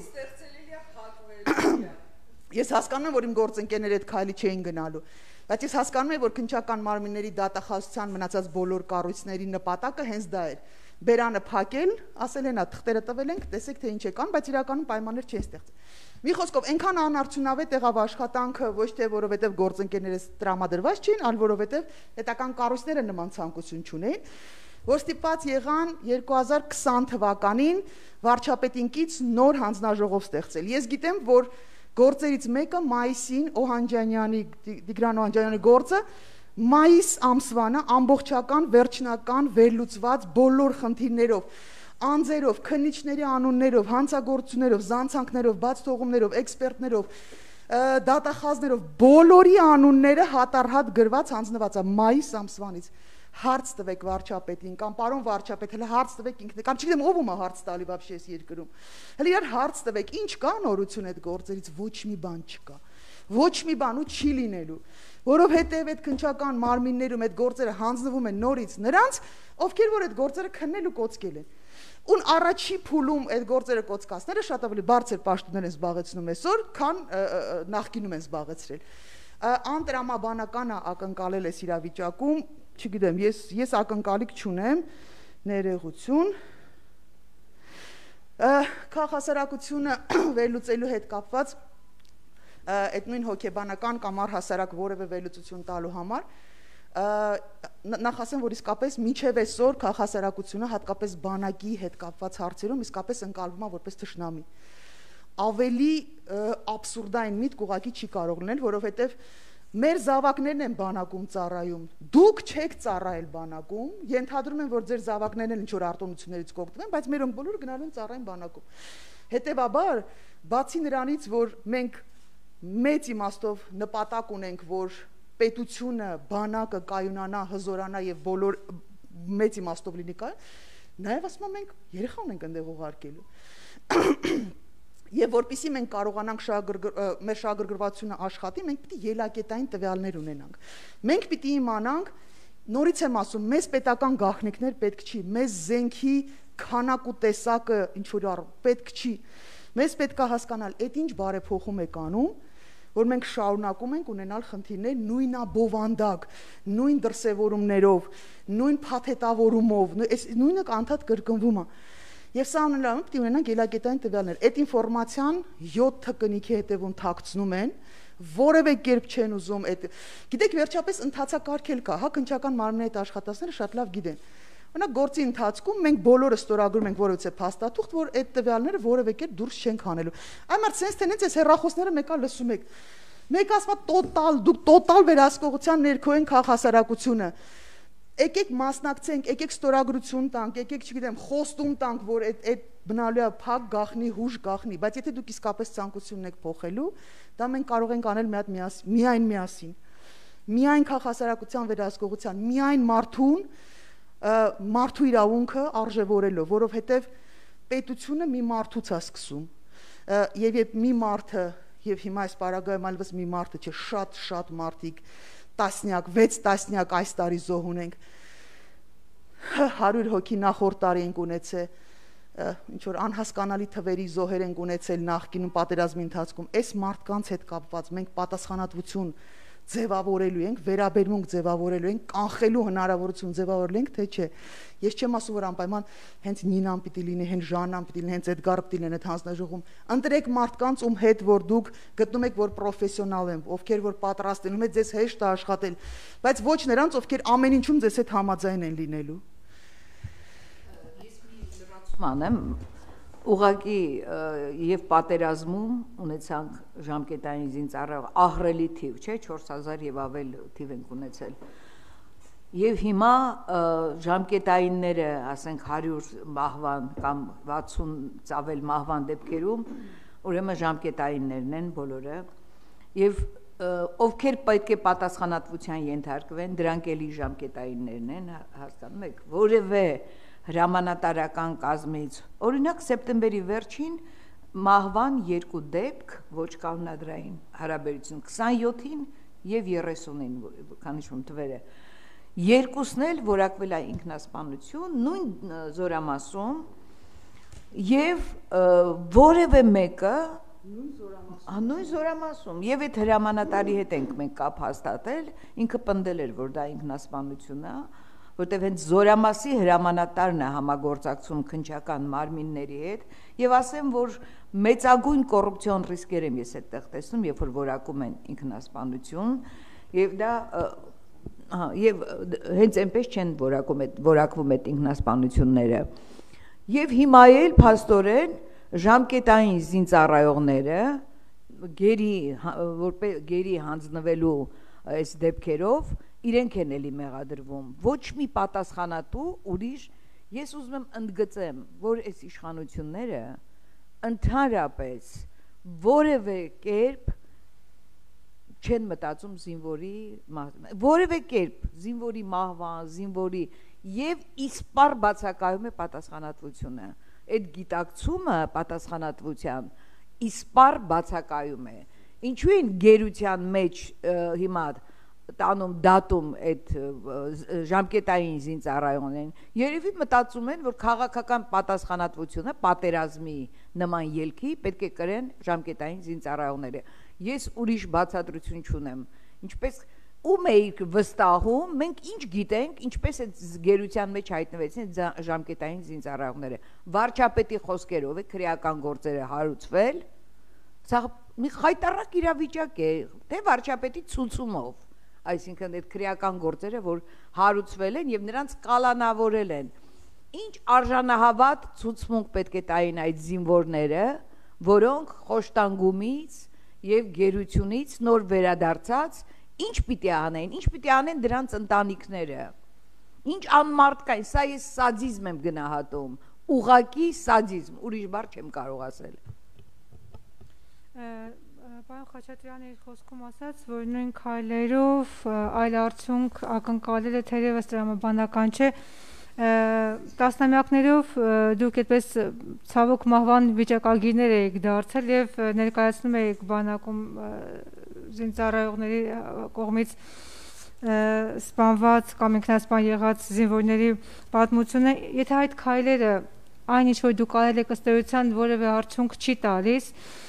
Ես հասկանում եմ, որ իմ գործընկերները այդ քայլի չէին գնալու, բայց ես հասկանում եմ, որ քննչական մարմինների դատախազության մնացած բոլոր կառույցների նպատակը հենց դա էր։ Բերանը փակել, ասել են, թղթերը տվել ենք, տեսեք թե ինչ է կան, բայց իրականում պայմաններ չեն ստեղծել։ Մի խոսքով, այնքան անարդյունավետ եղավ աշխատանքը, ոչ թե որովհետև գործընկերներս տրամադրված չէին, այլ որովհետև պետական կառույցները նման ցանկություն չունեին, որ ստիպված եղան երկու հազար քսան թվականին վարչապետին կից նոր հանձնաժողով ստեղծել։ Ես գիտեմ, որ գործերից մեկը մայիսին Օհանջանյանի, Տիգրան Օհանջանյանի գործը մայիս ամսվանը ամբողջական վերջնական վերլուծված բոլոր խնդիրներով, անձերով, քննիչների անուններով, հանցագործություններով, զանցանքներով, բաց թողումներով, էքսպերտներով, դատախազներով բոլորի անունները հատառհատ գրված հանձնված է մայիս ամսվանից։ Հարց տվեք վարչապետին կամ պարոն վարչապետ, հələ հարց տվեք ինքն, կամ չգիտեմ ով ում է հարց տալի вообще այս երկրում։ Հələ իրար հարց տվեք, ինչ կա նորություն այդ գործերից, ոչ մի բան չկա։ Ոչ մի բան ու չի լինելու, որովհետև այդ քննչական մարմիններում այդ գործերը հանձնվում են նորից նրանց, ովքեր որ այդ գործերը քննել ու կոծկել են։ Ուն առաջի փուլում այդ գործերը կոծկածները շատ ավելի բարձր պաշտոններ են զբաղեցնում այսօր, քան նախկինում են զբաղեցրել։ Անտրամաբանականը ակնկալել է իրավիճակում, չգիտեմ, ես ես ակնկալիք չունեմ, ներողություն։ Քաղաքասարակությունը վերլուծելու հետ կապված այդ նույն հոգեբանական կամ առհասարակ որևէ վերլուծություն տալու համար նախ ասեմ, որ իսկապես մինչև այսօր քաղաքասարակությունը հատկապես բանակի հետ կապված հարցերում իսկապես ընկալվում է որպես թշնամի։ Ավելի աբսուրդային միտք ուղղակի չի կարող լինել, որովհետև մեր զավակներն են բանակում ծառայում, դուք չեք ծառայել բանակում, ենթադրում են, որ ձեր զավակներն են ինչ-որ արտոնություններից կօգտվեն, բայց մերոնք բոլորը գնալու են ծառայեն բանակում։ Հետևաբար, բացի նրանից, որ մենք մեծ իմաստով նպատակ ունենք, որ պետությունը, բանակը կայունանա, հզորանա եւ բոլոր մեծ իմաստով լինի կայուն, նաեւ ասում եմ մենք երեխա ունենք այնտեղ ուղարկելու։ Եվ որpիսի մենք կարողանանք մեր շահագրգռվածությունը աշխատի, մենք պիտի ելակետային տվյալներ ունենանք։ Մենք պիտի իմանանք, նորից եմ ասում, մեզ պետական գաղտնիքներ պետք չի, մեզ զենքի քանակ ու տեսակը ինչ որ պետք չի։ Մեզ պետք է հասկանալ, այդ ինչ բարեփոխում է կանում, որ մենք շարունակում ենք ունենալ խնդիրներ նույնաբովանդակ, նույն դրսևորումներով, նույն փաթեթավորումով, նույնը անդադ կրկնվում է։ Եվ սա անելավն պիտի ունենանք ելակետային տվյալներ։ Այդ ինֆորմացիան յոթ թկնիկի հետևում թաքցնում են, որևէ կերպ չեն ուզում այդ։ Գիտեք, վերջապես ընթացակարգել կա, հա, քննչական մարմնի այդ աշխատածները շատ լավ գիտեն։ Օրինակ գործի ընթացքում մենք բոլորը ստորագրում ենք որևէ փաստաթուղթ, որ այդ տվյալները որևէ կերպ դուրս չենք հանելու։ Այմար sense տենից այս հեռախոսները մեկա լսում եք։ Մեկ ասма տոտալ, դուք տոտալ վերահսկողության ներքո են քաղաքասարակությունը։ Եկեք մասնակցենք, եկեք ստորագրություն տանք, եկեք, չգիտեմ, խոստում տանք, որ այդ այդ բնալու է փակ գախնի, հուժ գախնի, բայց եթե դուք իսկապես ցանկություն եք փոխելու, դա մենք կարող ենք անել մի հատ միայն միասին։ Միայն քաղաքասարակության վերահսկողության, միայն մարդուն մարդու իրավունքը արժևորելով, որովհետև պետությունը մի մարդուց է սկսում, եւ երբ մի մարդը, եւ հիմա այս պարագայում այլևս մի մարդը չէ, շատ-շատ մարդիկ, տասնյակ, վեց տասնյակ այս տարի զոհ ունենք, հարյուր հոգի նախորդ տարի ենք ունեցել, ինչ որ անհասկանալի թվերի զոհեր ենք ունեցել նախկինում պատերազմի ընթացքում, այս մարդկանց հետ կապված մենք պատասխանատվություն ձևավորելու ենք, վերաբերմունք ձևավորելու ենք, կանխելու հնարավորություն ձևավորելու ենք, թե չէ։ Ես չեմ ասում, որ անպայման հենց Նինան պիտի լինի, հենց Ժաննան պիտի լինի, հենց Էդգարը պիտի լինի այդ հանձնաժողովում։ Ընտրեք մարդկանց, ում հետ որ դուք գտնում եք, որ պրոֆեսիոնալ են, ովքեր որ պատրաստ են, ում հետ ձեզ հեշտ է աշխատել, բայց ոչ նրանց, ովքեր ամեն ինչում ձեզ հետ համաձայն են լինելու։ Ես մի լրացում անեմ, ուղղակի եւ պատերազմում ունեցանք ժամկետային զինծառայող ահռելի թիվ, չէ, չորս հազար եւ ավել թիվ ենք ունեցել։ Եվ հիմա ժամկետայինները, ասենք հարյուր մահվան կամ վաթսուն ծավել մահվան դեպքերում, ուրեմն ժամկետայիններն են բոլորը, եւ ովքեր պետք է պատասխանատվության ենթարկվեն, դրանք էլի ժամկետայիններն են, հասկանում եք, որևէ հրամանատարական կազմից, օրինակ սեպտեմբերի վերջին մահվան երկու դեպք, ոչ կանոնադրային հարաբերություն, քսանյոթին եւ երեսունին, քանի շուն թվերը, երկուսն էլ որակվել է ինքնասպանություն, նույն զորամասում եւ որևէ մեկը նույն զորամասում եւ այդ հրամանատարի հետ ենք մենք կապ հաստատել, ինքը պնդել էր, որ դա ինքնասպանություն է, որտեղ հենց զորամասի հրամանատարն է համագործակցում քննչական մարմինների հետ եւ ասեմ, որ մեծագույն կոռուպցիոն ռիսկեր եմ ես այդտեղ տեսնում, երբ որ որակում են ինքնասպանություն եւ դա եւ հենց այնպես չեն որակում այդ որակվում այդ ինքնասպանությունները եւ հիմա էլ փաստորեն ժամկետային զինծառայողները գերի որպես գերի հանձնվելու այս դեպքերով իրենք են էլի մեղադրվում, ոչ մի պատասխանատու ուրիշ, ես ուզում եմ ընդգծեմ, որ այս իշխանությունները ընդհանրապես որևէ կերպ չեն մտածում զինվորի, որևէ կերպ զինվորի մահվան, զինվորի եւ իսպառ բացակայում է պատասխանատվությունը, այդ գիտակցումը պատասխանատվության իսպառ բացակայում է, ինչու են գերության մեջ հիմա տանում դատում այդ ժամկետային զինծառայողներին, երևի մտածում են, որ քաղաքական պատասխանատվությունը պատերազմի նման ելքի պետք է կրեն ժամկետային զինծառայողները։ Ես ուրիշ բացատրություն չունեմ, ինչպես ում էիք վստահում, մենք ինչ գիտենք, ինչպես այդ գերության մեջ հայտնվեցին ժամկետային զինծառայողները։ Վարչապետի խոսքերով է քրեական գործերը հարուցվել, սա մի խայտառակ իրավիճակ է, թե վարչապետի ցուցումով, այսինքն այդ քրեական գործերը, որ հարուցվել են եւ նրանց կալանավորել են։ Ինչ արժանահավատ ցուցմունք պետք է տային այդ զինվորները, որոնք խոշտանգումից եւ գերությունից նոր վերադարձած Ինչ պիտի անեն, ինչ պիտի անեն դրանց ընտանիքները։ Ինչ անմարդկային, սա ես սադիզմ եմ գնահատում, ուղղակի սադիզմ, ուրիշ բառ չեմ կարող ասել։ Պարոն Խաչատրյանը իր խոսքում ասաց, որ նույն քայլերով այլ արդյունք ակնկալելը թերևս տրամաբանական չէ, տասնամյակներով դուք այդպես ցավոք մահվան վիճակագիրներ եք դարձել եւ ներկայացնում եք բանակում զինծառայողների կողմից սպանված կամ ինքնասպան եղած զինվորների պատմությունը, եթե այդ քայլերը այն ինչ որ դուք արել եք ըստ էության որևէ արդյունք չի տալիս,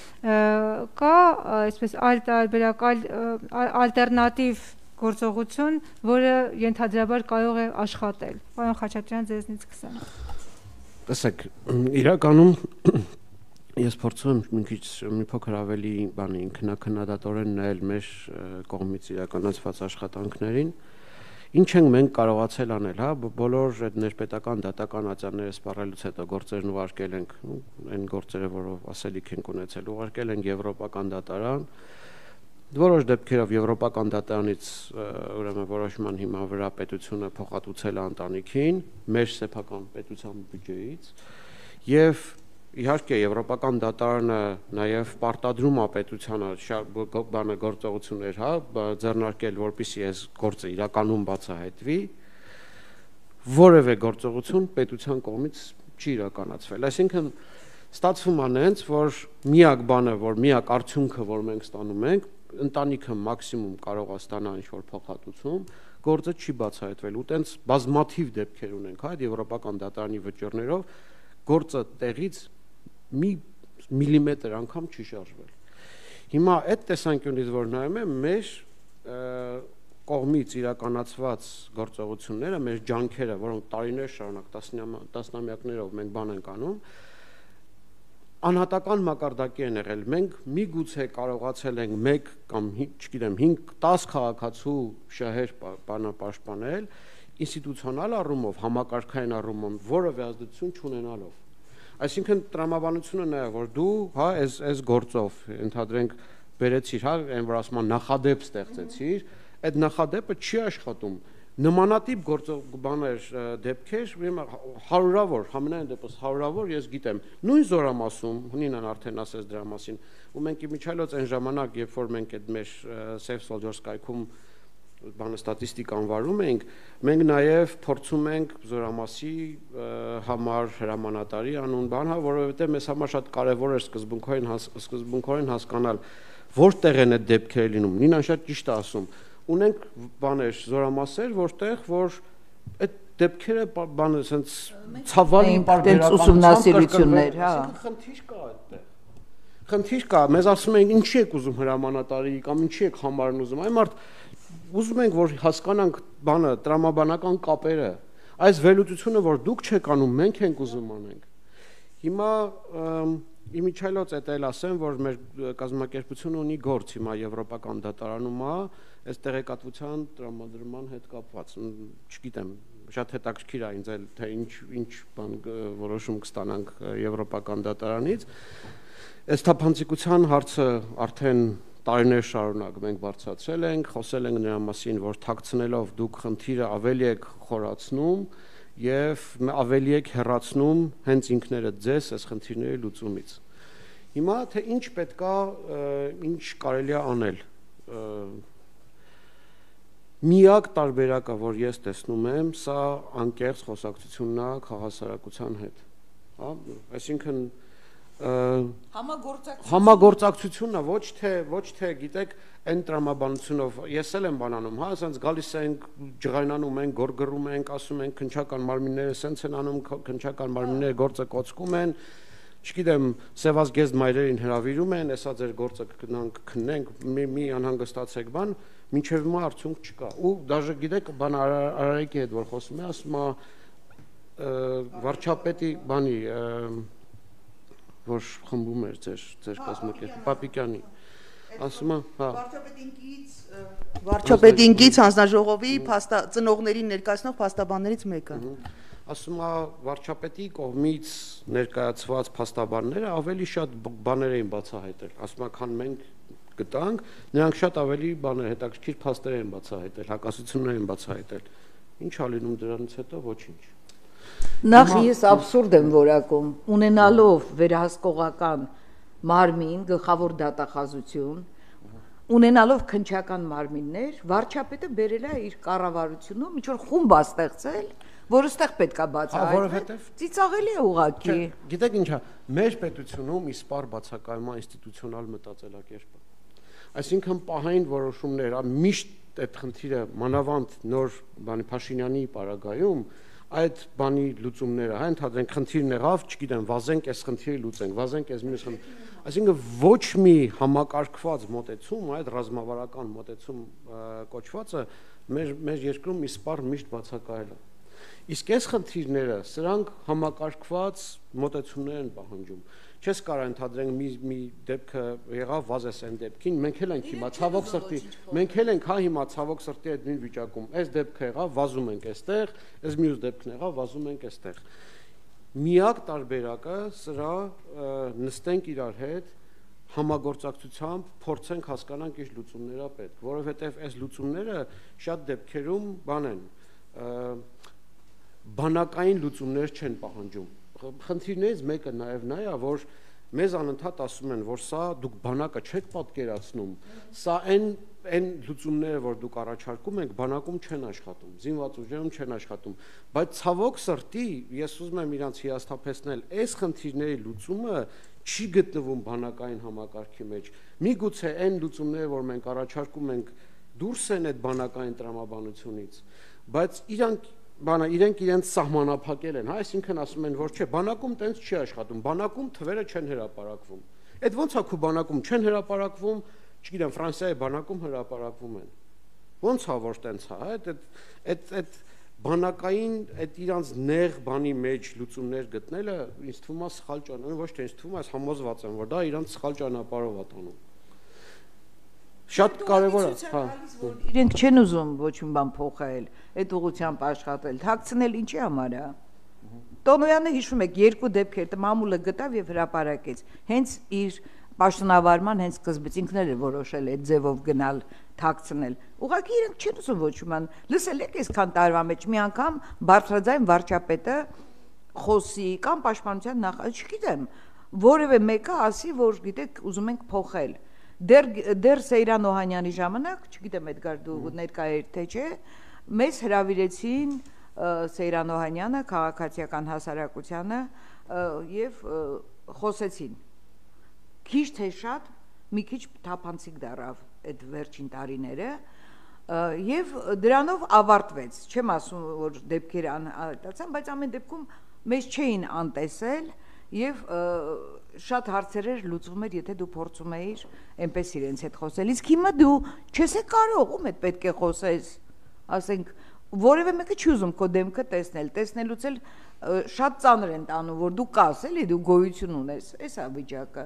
կա այսպես այլ տարբերակ, ալտերնատիվ գործողություն, որը ենթադրաբար կարող է աշխատել։ Պարոն Խաչատրյան, ձեզնից սկսեմ։ Տեսեք, իրականում ես փորձում եմ մի քիչ մի փոքր ավելի բանի ինքնակնդատորեն նայել մեր կողմից իրականացված աշխատանքներին, ինչ ենք մենք կարողացել անել, հա, բոլոր այդ ներպետական դատական ատյանները սպառելուց հետո գործերն ուղարկել ենք, այն գործերը, որով ասելիք ենք ունեցել, ուղարկել ենք եվրոպական դատարան, որոշ դեպքերով եվրոպական դատարանից ուրեմն որոշման հիման վրա պետությունը փոխհատուցել է ընտանիքին, մեր սեփական պետության բյուջեից, եւ իհարկե եվրոպական դատարանը նաև պարտադրում է պետությանը բանը գործողություններ, հա, ձեռնարկել, որպեսզի այս գործը իրականում բացահայտվի, որևէ գործողություն պետության կողմից չի իրականացվել։ Այսինքն ստացվում է նենց, որ միակ բանը, որ միակ արդյունքը, որ մենք ստանում ենք, ընտանիքը մաքսիմում կարող է ստանալ ինչ-որ փոխհատուցում, գործը չի բացահայտվել, ու տենց բազմաթիվ դեպքեր ունենք, հա, այդ եվրոպական դատարանի վճիռներով գործը տեղից մի միլիմետր անգամ չի շարժվել։ Հիմա այդ տեսանկյունից որ նայում եմ, մեր կողմից իրականացված գործողությունները, մեր ջանքերը, որոնք տարիներ շարունակ տասնամյակներով մենք բան ենք անում, անհատական մակարդակի են եղել։ Մենք միգուցե կարողացել ենք մեկ կամ չգիտեմ հինգ տաս քաղաքացու շահեր պաշտպանել, ինստիտուցիոնալ առումով, համակարգային առումով որևէ ազդեցություն չունենալով։ Այսինքն տրամաբանությունը նա է, որ դու, հա, այս այս գործով ընդհանրենք բերեցիր, հա, այն որ ասում են նախադեպ ստեղծեցիր, այդ նախադեպը չի աշխատում։ Նմանատիպ գործողություններ դեպքեր հարյուրավոր, համենայն դեպս հարյուրավոր ես գիտեմ։ Նույն Զորամասում, Նինան արդեն ասեց դրա մասին, ու մենք իմիջիայլոց այն ժամանակ, երբ որ մենք այդ մեր Safe Soldiers կայքում բանը ստատիստիկ անվարում ենք, մենք նաև փորձում ենք Զորամասի համար հրամանատարի անուն բան, հա, որովհետև մեզ համար շատ կարևոր էր սկզբունքորեն սկզբունքորեն հասկանալ որտեղ են այդ դեպքերը լինում։ Նինան շատ ճիշտ է ասում։ Ունենք բաներ, զորամասեր, որտեղ որ այդ դեպքերը բանը ասենց ցավալի պարբերական ուսումնասիրություններ, հա։ Խնդիր կա այդտեղ։ Խնդիր կա, մեզ ասում են ինչի եք ուզում հրամանատարի կամ ինչի եք համարն ուզում։ Այն մարդ ուզում ենք որ հասկանանք բանը տրամաբանական կապերը, այս վերլուծությունը որ դուք չեք անում, մենք ենք ուզում անենք։ Հիմա իմիջիայլոց էդ էլ ասեմ, որ մեր կազմակերպությունը ունի գործ հիմա եվրոպական դատարանում է, այս տեղեկատվության տրամադրման հետ կապված, չգիտեմ, շատ հետաքրքիր է ինձ էլ թե ինչ ինչ բան որոշում կստանանք եվրոպական դատարանից։ Այս թափանցիկության հարցը արդեն տարիներ շարունակ մենք բարձրացրել ենք, խոսել ենք նրա մասին, որ թաքցնելով դուք խնդիրը ավելի եք խորացնում եւ ավելի եք հեռացնում հենց ինքներդ ձեզ այս խնդիրների լուծումից։ Հիմա թե ինչ պետքա, ինչ կարելի է անել։ Միակ տարբերակը, որ ես տեսնում եմ, սա անկեղծ խոսակցությունն է քաղաքասարակության հետ։ Հա, այսինքն համագործակցությունն է, ոչ թե ոչ թե գիտեք այն տրամաբանությունով ես էլ եմ բանանում, հա, ասենց գալիս ենք ջղայնանում ենք, գորգռում ենք, ասում ենք քնչական մարմինները սենց են անում, քնչական մարմինները գործը կոծկում են, չգիտեմ, սևազգեզդ մայրերին հրավիրում են, հեսա ձեր գործը կգնանք քննենք, մի մի անհանգստացեք բան, մինչև հիմա արդյունք չկա։ Ու դաժե գիտեք, բան Արարիկի հետ որ խոսում է, ասում է վարչապետի բանի որ խմբում էր ձեր ձեր կազմակերպ Պապիկյանի ասում է, հա, վարչապետինքից վարչապետինքից հանձնաժողովի ծնողներին ներկայացնող փաստաբաններից մեկը ասում է վարչապետի կողմից ներկայացված փաստաբանները ավելի շատ բաներ էին բացահայտել, ասում է, քան մենք գտանք, նրանք շատ ավելի բաներ հետաքրքիր փաստեր են բացահայտել, հակասություններ են բացահայտել։ Ինչ ա լինում դրանից հետո, ոչինչ։ Նախ ես абսուրդ եմ որակում, ունենալով վերահսկողական մարմին, գլխավոր դատախազություն, ունենալով քննչական մարմիններ, վարչապետը բերել է իր կառավարությունում ինչ որ խումբ է ստեղծել, որը ստեղ պետք է բացահայտել։ Ծիծաղելի է ուղղակի։ Գիտեք ինչա, մեր պետությունում իսպար բացակայում է ինստիտուցիոնալ մտածելակերպը։ Այսինքն պահային որոշումներ, միշտ այդ խնդիրը մանավանդ նոր բանի Փաշինյանի պարագայում այդ բանի լուծումները, հա, ընդհանրեն խնդիրն եղավ, չգիտեմ, վազենք այս խնդիրը լուծենք, վազենք այս մյուս խնդիրը։ Այսինքն ոչ մի համակարգված մոտեցում, այդ ռազմավարական մոտեցում կոչվածը մեր մեր երկրում իսպար միշտ բացակայել է։ Իսկ այս խնդիրները, սրանք համակարգված մոտեցումներ են պահանջում։ Չես կարող ընդհանրեն մի մի դեպքը եղավ վազես այն դեպքին, մենք էլ ենք հիմա ցավոք սրտի, մենք էլ ենք հա հիմա ցավոք սրտի այդ նույն վիճակում։ Այս դեպքը եղավ, վազում ենք այստեղ, այս մյուս դեպքն եղավ, վազում ենք այստեղ։ Միակ տարբերակը սրա նստենք իրար հետ համագործակցությամբ փորձենք հասկանանք ինչ լուծումներ է պետք, որովհետև այս լուծումները շատ դեպքերում բան են բանակային լուծումներ չեն պահանջում։ Խնդիրներից մեկը նաև նա է, որ մեզ անընդհատ ասում են, որ սա դուք բանակը չեք պատկերացնում, սա այն այն լուծումները, որ դուք առաջարկում եք, բանակում չեն աշխատում, զինված ուժերում չեն աշխատում, բայց ցավոք սրտի, ես ուզում եմ իրանց հիասթափեցնել, այս խնդիրների լուծումը չի գտնվում բանակային համակարգի մեջ։ Միգուցե այն լուծումները, որ մենք առաջարկում ենք, դուրս են այդ բանակային տրամաբանությունից, բայց իրանք բանը իրենք իրենց սահմանափակել են, հա, այսինքն ասում են, որ չէ, բանակում տենց չի աշխատում, բանակում թվերը չեն հրապարակվում։ Այդ ո՞նց է քո բանակում չեն հրապարակվում, չգիտեմ, Ֆրանսիայի բանակում հրապարակվում են։ Ո՞նց է որ տենց է, հա, այդ այդ այդ բանակային այդ իրանց նեղ բանի մեջ լուծումներ գտնելը ինձ թվում է սխալ ճանապարհ, ոչ թե ինձ թվում է, ես համոզված եմ, որ դա իրանց սխալ ճանապարհով է տանում։ Շատ կարևոր է, հա։ Իրենք չեն ուզում ոչ մի բան փոխել, այդ ուղղությամբ աշխատել, թաքցնել ինչի համար է։ Տոնոյանը հիշում եք երկու դեպքեր, մամուլը գտավ եւ հրապարակեց։ Հենց իր պաշտոնավարման հենց սկզբից ինքն էր որոշել այդ ձևով գնալ, թաքցնել։ Ուղղակի իրենք չեն ուզում ոչ մի բան։ Լսել եք այսքան տարվա մեջ մի անգամ բարձրաձայն վարչապետը խոսի կամ պաշտպանության նախարար, չգիտեմ, որևէ մեկը ասի, որ գիտեք, ուզում ենք փոխել։ Դեռ դեռ Սեյրան Օհանյանի ժամանակ, չգիտեմ Էդգար դու ներկա էր թե չէ, մեզ հրավիրեցին Սեյրան Օհանյանը, քաղաքացիական հասարակությանը եւ խոսեցին։ Քիչ թե շատ, մի քիչ թափանցիկ դարավ այդ վերջին տարիները եւ դրանով ավարտվեց։ Չեմ ասում, որ դեպքեր անհատացան, բայց ամեն դեպքում մեզ չէին անտեսել եւ շատ հարցեր էր լուծվում էր, եթե դու փորձում էիր այնպես իրենց հետ խոսել։ Իսկ հիմա դու չես է կարող, ում հետ պետք է խոսես, ասենք, որևէ մեկը չի ուզում քո դեմքը տեսնել, տեսնելուց էլ շատ ծանր են տանում, որ դու կաս, էլի դու գոյություն ունես, էս է վիճակը։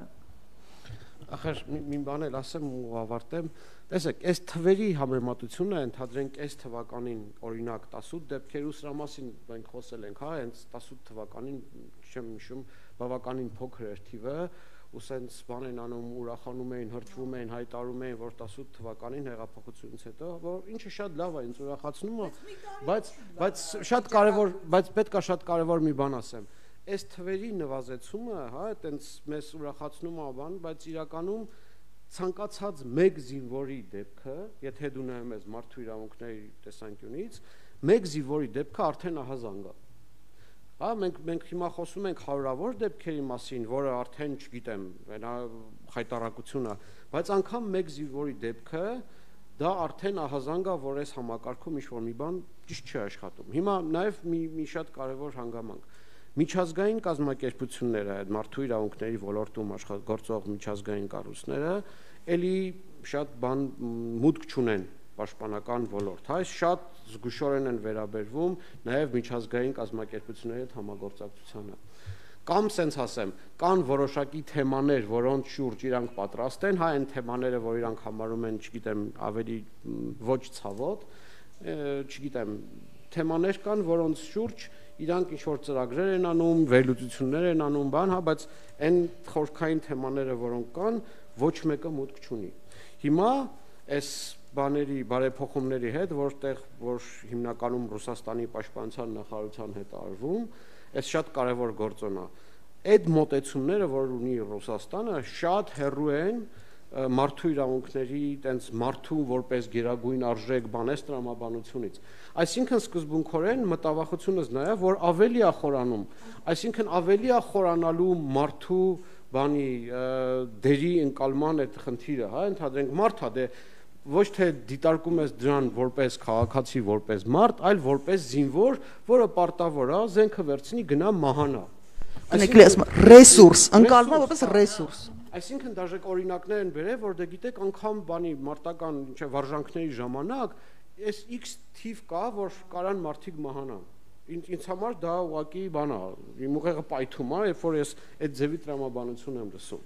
Ախր մի բան էլ ասեմ ու ավարտեմ, տեսեք, այս թվերի համեմատությունը ընդհանրենք այս թվականին, օրինակ տասութ դեպքեր ու սրա մասին մենք խոսել ենք, հա, հենց տասութ թվականին, չեմ հիշում, բավականին փոքր էր թիվը, ու սենց բան են անում, ուրախանում էին, հրճվում էին, հայտարարում էին, որ տասութ թվականին հեղափոխությունից հետո, որ ինչը շատ լավ է, ինձ ուրախացնում է, բայց բայց շատ կարևոր, բայց պետք է շատ կարևոր մի բան ասեմ։ Այս թվերի նվազեցումը, հա, այտենց մեզ ուրախացնում է բան, բայց իրականում ցանկացած մեկ զինվորի դեպքը, եթե դու նայում ես մարդու իրավունքների տեսանկյունից, մեկ զինվորի դեպքը արդեն ահազանգ է։ Հա, մենք մենք հիմա խոսում ենք հարյուրավոր դեպքերի մասին, որը արդեն, չգիտեմ, նա խայտարակություն է, բայց անգամ մեկ զինվորի դեպքը դա արդեն ահազանգ է, որ այս համակարգում ինչ-որ մի բան ճիշտ չի աշխատում։ Հիմա նաև մի մի շատ կարևոր հանգամանք։ Միջազգային կազմակերպությունները, այդ մարդու իրավունքների ոլորտում աշխատգործող միջազգային կառույցները, ելի շատ բան մուտք չունեն պաշտպանական ոլորտ, հա, շատ զգուշորեն են վերաբերվում նաև միջազգային կազմակերպությունների հետ համագործակցությանը։ Կամ սենց ասեմ, կան որոշակի թեմաներ, որոնց շուրջ իրանք պատրաստ են, հա, այն թեմաները, որ իրանք համարում են, չգիտեմ, ավելի ոչ ցավոտ, չգիտեմ, թեմաներ կան, որոնց շուրջ իրանք ինչ-որ ծրագրեր են անում, վերլուծություններ են անում, բան, հա, բայց այն խորքային թեմաները, որոնք կան, ոչ մեկը մուտք չունի։ Հիմա այս բաների բարեփոխումների հետ, որտեղ որ հիմնականում Ռուսաստանի պաշտպանության նախարարության հետ արվում, այս շատ կարևոր գործոն է։ Այդ մոտեցումները, որ ունի Ռուսաստանը, շատ հեռու են մարդու իրավունքների, տենց մարդու որպես գերագույն արժեք բանես տրամաբանությունից։ Այսինքն սկզբունքորեն մտավախությունս նա է, որ ավելի է խորանում, այսինքն ավելի է խորանալու մարդու բանի դերի ընկալման այդ խնդիրը, հա, ընդհանրենք մարդ է, դե ոչ թե դիտարկում ես դրան որպես քաղաքացի, որպես մարդ, այլ որպես զինվոր, որը պարտավոր է զենքը վերցնի գնա մահանա։ Այսինքն ռեսուրս, ընկալվում որպես ռեսուրս։ Այսինքն դաժե օրինակներ են բերել, որ դե գիտեք անգամ բանի մարտական ինչ վարժանքների ժամանակ այս X թիվ կա, որ կարան մարդիկ մահանան։ Ինձ համար դա ուղղակի բան է, իմ ուղեղը պայթում է, երբ որ ես այդ ձևի տրամաբանություն եմ լսում։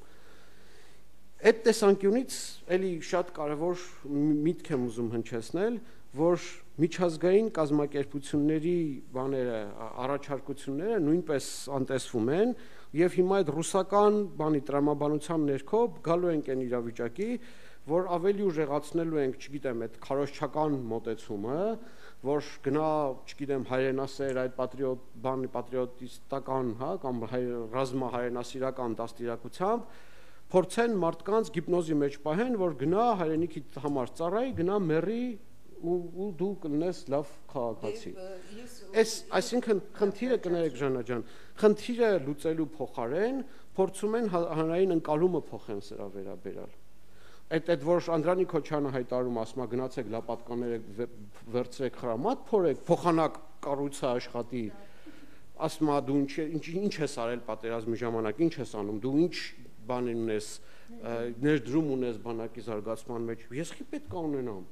Այդ տեսանկյունից էլի շատ կարևոր միտք եմ ուզում հնչեցնել, որ միջազգային կազմակերպությունների բաները, առաջարկությունները նույնպես անտեսվում են, եւ հիմա այդ ռուսական բանի տրամաբանության ներքո գալու ենք այն իրավիճակի, որ ավելի ուժեղացնելու ենք, չգիտեմ, այդ քարոզչական մոտեցումը, որ գնա, չգիտեմ, հայրենասեր այդ պատրիոտ բանի պատրիոտիստական, հա, կամ ռազմահայրենասիրական դաստիարակությամբ փորձեն մարդկանց գիպնոզի մեջ պահեն, որ գնա հայրենիքի համար ծառայի, գնա մեռի ու դու կլնես լավ քաղաքացի։ Այս այսինքն խնդիրը կներեք Ժանա ջան, խնդիրը լուծելու փոխարեն փորձում են հանրային ընկալումը փոխեն սրա վերաբերալ։ Այդ այդ որ Անդրանիկ Քոչյանը հայտարարում, ասում է գնացեք լապատկաները վերցրեք խրամատ փորեք, փոխանակ կառույցը աշխատի, ասում է դու ինչ ինչ ես արել պատերազմի ժամանակ, ինչ ես անում, դու ինչ բան ունես, ներդրում ունես բանակի զարգացման մեջ, ես ի պետք է ունենամ։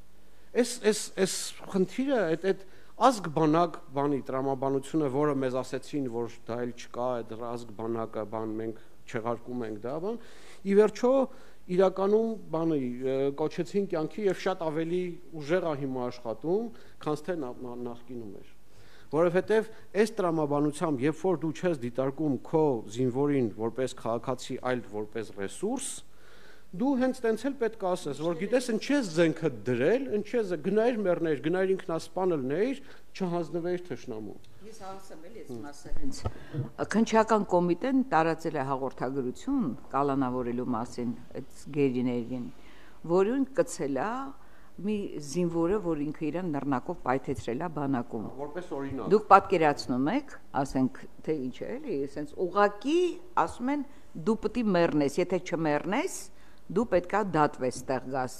Այս այս այս խնդիրը այդ այդ ազգ բանակ բանի տրամաբանությունը, որը մեզ ասեցին, որ դա էլ չկա, այդ ազգ բանակը բան մենք չեղարկում ենք դա բան, ի վերջո իրականում բանի կոչեցին կյանքի եւ շատ ավելի ուժեղ է հիմա աշխատում, քան թե նախկինում էր։ Որովհետև այս տրամաբանությամբ, երբ որ դու չես դիտարկում քո զինվորին որպես քաղաքացի, այլ որպես ռեսուրս, դու հենց տենց էլ պետք է ասես, որ գիտես ինչ ես զենքը դրել, ինչ ես գնայր մեռներ, գնայր ինքնասպան լներ, չհանձնվեիր թշնամու։ Ես ասեմ էլ ես մասը հենց քննչական կոմիտեն տարածել է հաղորդագրություն կալանավորելու մասին այդ գերիներին, որին կցել է մի զինվորը, որ ինքը իրան նռնակով պայթեցրել է բանակում։ Որպես օրինակ։ Դուք պատկերացնում եք, ասենք, թե ինչ է, էլի, ասենց ուղակի ասում են դու պետք է մեռնես, եթե չմեռնես, դու պետք է դատվես տեղ գաս։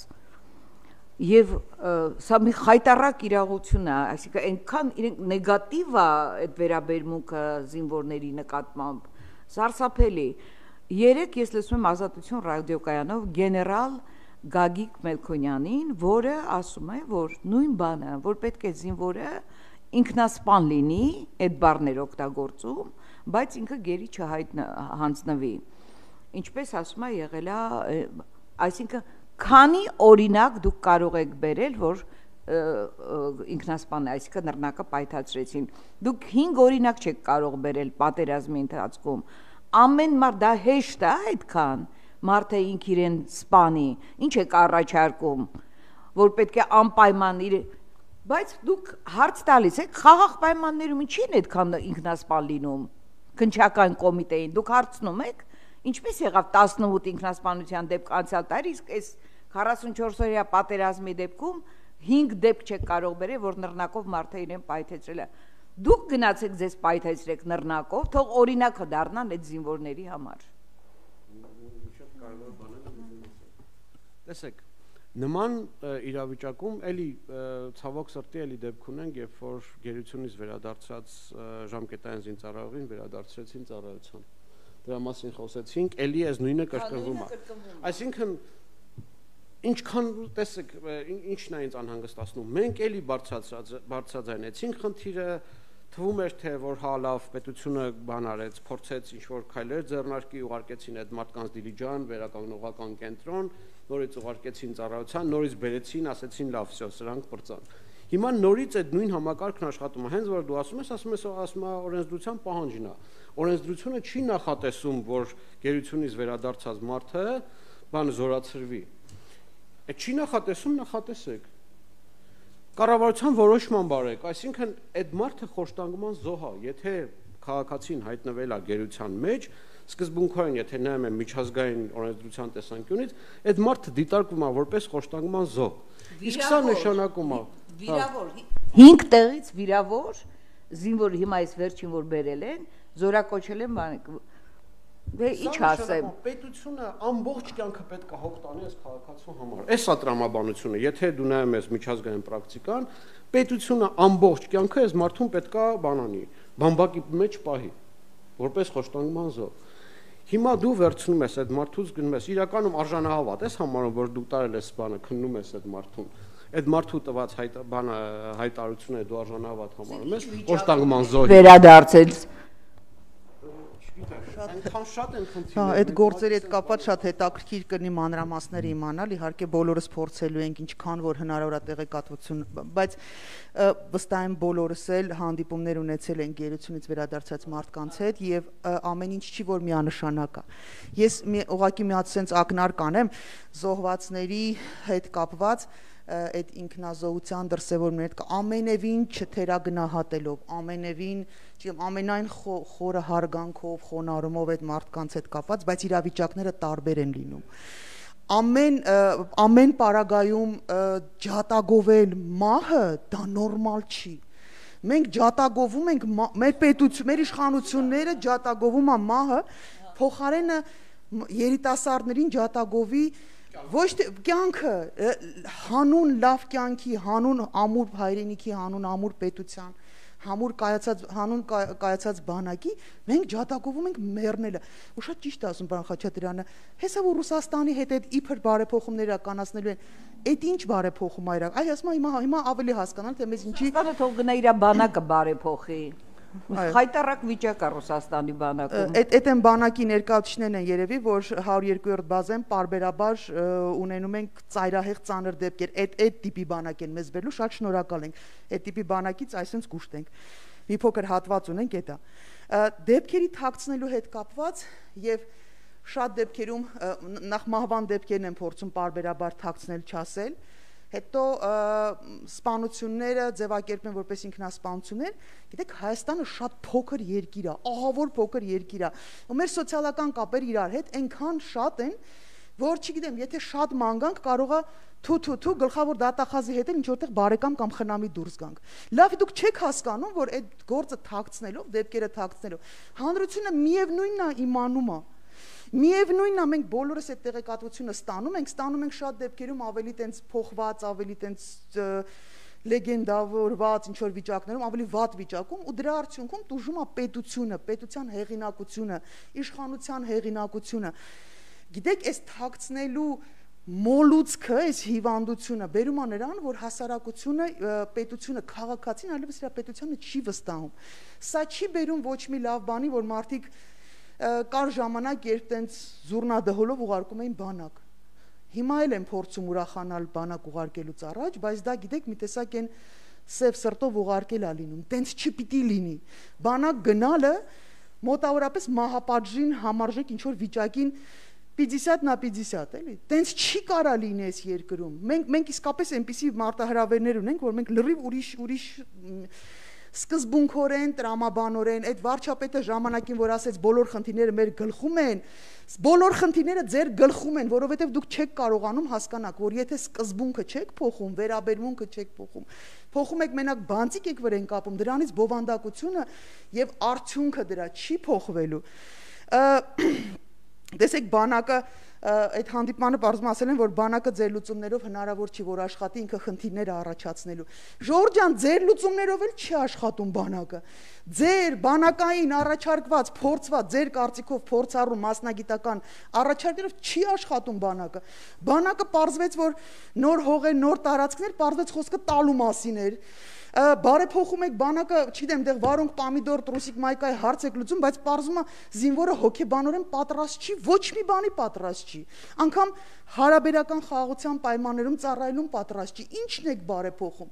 Եվ սա մի խայտառակ իրողություն է, այսինքն այնքան իրենք նեգատիվ է այդ վերաբերմունքը զինվորների նկատմամբ, սարսափելի։ Երեք ես լսում եմ Ազատություն ռադիոկայանով գեներալ Գագիկ Մելքոնյանին, որը ասում է, որ նույն բանը, որ պետք է զինվորը ինքնասպան լինի, այդ բառներ օգտագործում, բայց ինքը գերի չհանձնվի։ Ինչպես ասում է եղել է, այսինքն քանի օրինակ դուք կարող եք բերել, որ ինքնասպան է, այսինքն նռնակը պայթացրեցին։ Դուք հինգ օրինակ չեք կարող բերել պատերազմի ընթացքում։ Ամեն մարդ դա հեշտ է այդքան, մարդը ինք իրեն սպանի, ինչ եք առաջարկում, որ պետք է անպայման իր, բայց դուք հարց տալիս եք, խաղաղ պայմաններում ինչին այդքան ինքնասպան լինում, քննչական կոմիտեին, դուք հարցնում եք, ինչպես եղավ տասնութ ինքնասպանության դեպք անցյալ տարի, իսկ այս քառասունչորս օրյա պատերազմի դեպքում հինգ դեպք չեք կարող բերել, որ նռնակով մարդը իրեն պայթեցրել է։ Դուք գնացեք ձեզ պայթեցրեք նռնակով, թող օրինակը դառնան այդ զինվորների համար։ Տեսեք, նման իրավիճակում էլի ցավոք սրտի էլի դեպք ունենք, երբ որ գերությունից վերադարձած ժամկետային զինծառայողին վերադարձրեցին ծառայության։ Դրա մասին խոսեցինք, էլի այս նույնը կրկնվում է։ Այսինքն ինչքան տեսեք, ինչն է ինձ անհանգստացնում։ Մենք էլի բարձրաձայնեցինք խնդիրը, թվում էր թե որ հա լավ պետությունը բան արեց, փորձեց ինչ-որ քայլեր ձեռնարկի, ուղարկեցին այդ մարդկանց դիլիջան, վերականգնողական կենտրոն, նորից ուղարկեցին ծառայության, նորից բերեցին, ասեցին լավ, վсё, սրանք բրծան։ Հիմա նորից այդ նույն համակարգն աշխատում է, հենց որ դու ասում ես, ասում ես, ասում է օրենսդրության պահանջն է։ Օրենսդրությունը չի նախատեսում, որ գերությունից վերադարձած մարդը բանը զորացրվի։ Այդ չի նախատեսում, նախատեսեք։ Կառավարության որոշման բարեք, այսինքն այդ մարդը խոշտանգման զոհ է, եթե քաղաքացին հայտնվել է գերության մեջ, սկզբունքորեն եթե նայում եմ միջազգային օրենսդրության տեսանկյունից, այդ մարդը դիտարկվում է որպես խոշտանգման զոհ։ Իսկ սա նշանակում է վիրավոր հինգ տեղից վիրավոր զինվորը հիմա այս վերջին որ բերել են, զորակոչել են բանիկ։ Դե ինչ ասեմ, պետությունը ամբողջ կյանքը պետք է հոգ տանի այս քաղաքացու համար։ Էս է տրամաբանությունը, եթե դու նայում ես միջազգային պրակտիկան, պետությունը ամբողջ կյանքը այս մարդուն պետք է բանանի, բամբակի մեջ պահի, որպես խոշտանգման զոհ։ Հիմա դու վերցնում ես այդ մարդուց գնում ես, իրականում արժանահավատ ես համարում, որ դու տարել ես բանը, քննում ես այդ մարդուն։ Այդ մարդու տված հայտ բանը հայտարարությունը դու արժանահավատ համարում ես խոշտանգման զոհի։ Վերադարձել Այնքան շատ են խնդիրներ։ Հա, այդ գործերի հետ կապված շատ հետաքրքիր կլինի մանրամասները իմանալ, իհարկե բոլորս փորձելու ենք ինչքան որ հնարավոր է տեղեկատվություն, բայց վստահ եմ բոլորս էլ հանդիպումներ ունեցել են գերությունից վերադարձած մարդկանց հետ եւ ամեն ինչ չի որ միանշանակ է։ Ես ուղղակի մի հատ sense ակնարկ անեմ զոհվածների հետ կապված այդ ինքնազոհության դրսևորումներ ամենևին չթերագնահատելով, ամենևին ամենայն խորը հարգանքով, խոնարհումով այդ մարդկանց հետ կապված, բայց իրավիճակները տարբեր են լինում։ Ամեն ամեն պարագայում ջատագովել մահը դա նորմալ չի։ Մենք ջատագովում ենք մեր պետություն, մեր իշխանությունները ջատագովում է մահը, փոխարենը երիտասարդներին ջատագովի ոչ թե կյանքը հանուն լավ կյանքի, հանուն ամուր հայրենիքի, հանուն ամուր պետության, համուր կայացած հանուն կայացած բանակի մենք ջատագովում ենք մեռնելը։ Ու շատ ճիշտ է ասում պարոն Խաչատրյանը, հեսա որ Ռուսաստանի հետ այդ իբր բարեփոխումներ իրականացնելու են, այդ ինչ բարեփոխում է իրական։ Այ ասում եմ հիմա հիմա ավելի հասկանալ թե մեզ ինչի Ռուսաստանը թող գնա իր բանակը բարեփոխի։ Հայտարարակ վիճակ է Ռուսաստանի բանակում։ Այդ այդ են բանակի ներկայացուցիչներն են երևի, որ հարյուր երկու-րդ բազեն պարբերաբար ունենում ենք ծայրահեղ ծանր դեպքեր։ Այդ այդ տիպի բանակ են մեզ բերելու, շատ շնորհակալ ենք։ Այդ տիպի բանակից այսպես կուշտենք։ Մի փոքր հատված ունենք էտա։ Դեպքերի թաքցնելու հետ կապված եւ շատ դեպքերում նախ մահվան դեպքերն են փորձում պարբերաբար թաքցնել, չասել։ Հետո սպանությունները ձևակերպում են որպես ինքնասպանություններ, գիտեք Հայաստանը շատ փոքր երկիր է, ահավոր փոքր երկիր է, ու մեր սոցիալական կապերը իրար հետ այնքան շատ են, որ չգիտեմ, եթե շատ ման գանք, կարող է թու թու թու գլխավոր դատախազի հետ էլ ինչ որտեղ բարեկամ կամ խնամի դուրս գանք։ Լավ, դուք չեք հասկանում, որ այդ գործը թաքցնելով, դեպքերը թաքցնելով, հանրությունը միևնույնն է իմանում է։ Միևնույնն է, մենք բոլորս այդ տեղեկատվությունը ստանում ենք, ստանում ենք շատ դեպքերում ավելի տենց փոխված, ավելի տենց լեգենդավորված ինչ որ վիճակներում, ավելի վատ վիճակում, ու դրա արդյունքում տուժում է պետությունը, պետության հեղինակությունը, իշխանության հեղինակությունը։ Գիտեք, այս թաքցնելու մոլուցքը, այս հիվանդությունը բերում է նրան, որ հասարակությունը, պետությունը, քաղաքացին այլևս իր պետությանը չի վստահում։ Սա չի բերում ոչ մի լավ բանի, որ մարդիկ կար ժամանակ երբ տենց զուռնադհոլով ուղարկում էին բանակ։ Հիմա էլ են փորձում ուրախանալ բանակ ուղարկելուց առաջ, բայց դա գիտեք մի տեսակ են սև սրտով ուղարկել է լինում, տենց չպիտի լինի։ Բանակ գնալը մոտավորապես մահապատժին համարժեք ինչ որ վիճակին պятьдесят на пятьдесят էլի։ Տենց չի կարա լինի այս երկրում։ Մենք մենք իսկապես այնպիսի մարտահրավերներ ունենք, որ մենք լրիվ ուրիշ ուրիշ սկզբունքորեն, տրամաբանորեն, այդ վարչապետը ժամանակին որ ասեց բոլոր խնդիրները մեր գլխում են, բոլոր խնդիրները ձեր գլխում են, որովհետև դուք չեք կարողանում հասկանալ, որ եթե սկզբունքը չեք փոխում, վերաբերմունքը չեք փոխում, փոխում եք մենակ բանցիկ եք վրեն կապում, դրանից բովանդակությունը եւ արդյունքը դրա չի փոխվելու։ Տեսեք բանակը այդ հանդիպմանը բարձում ասել են, որ բանակը ձեր լուծումներով հնարավոր չի, որ աշխատի ինքը խնդիրները առաջացնելու։ Ժողովուրդ ջան, ձեր լուծումներով էլ չի աշխատում բանակը։ Ձեր բանակային առաջարկված, փորձված, ձեր կարծիքով փորձառու մասնագիտական առաջարկներով չի աշխատում բանակը։ Բանակը պարզվեց, որ նոր հողեր, նոր տարածքներ, պարզվեց խոսքը տալու մասին էր։ Բարեփոխում եք բանակը, չգիտեմ, դեղ վարունգ, պամիդոր, տրուսիկ, մայկայի հարց եք լուծում, բայց պարզվում է զինվորը հոգեբանորեն պատրաստ չի, ոչ մի բանի պատրաստ չի։ Անգամ հարաբերական խաղաղության պայմաններում ծառայելուն պատրաստ չի։ Ինչն եք բարեփոխում։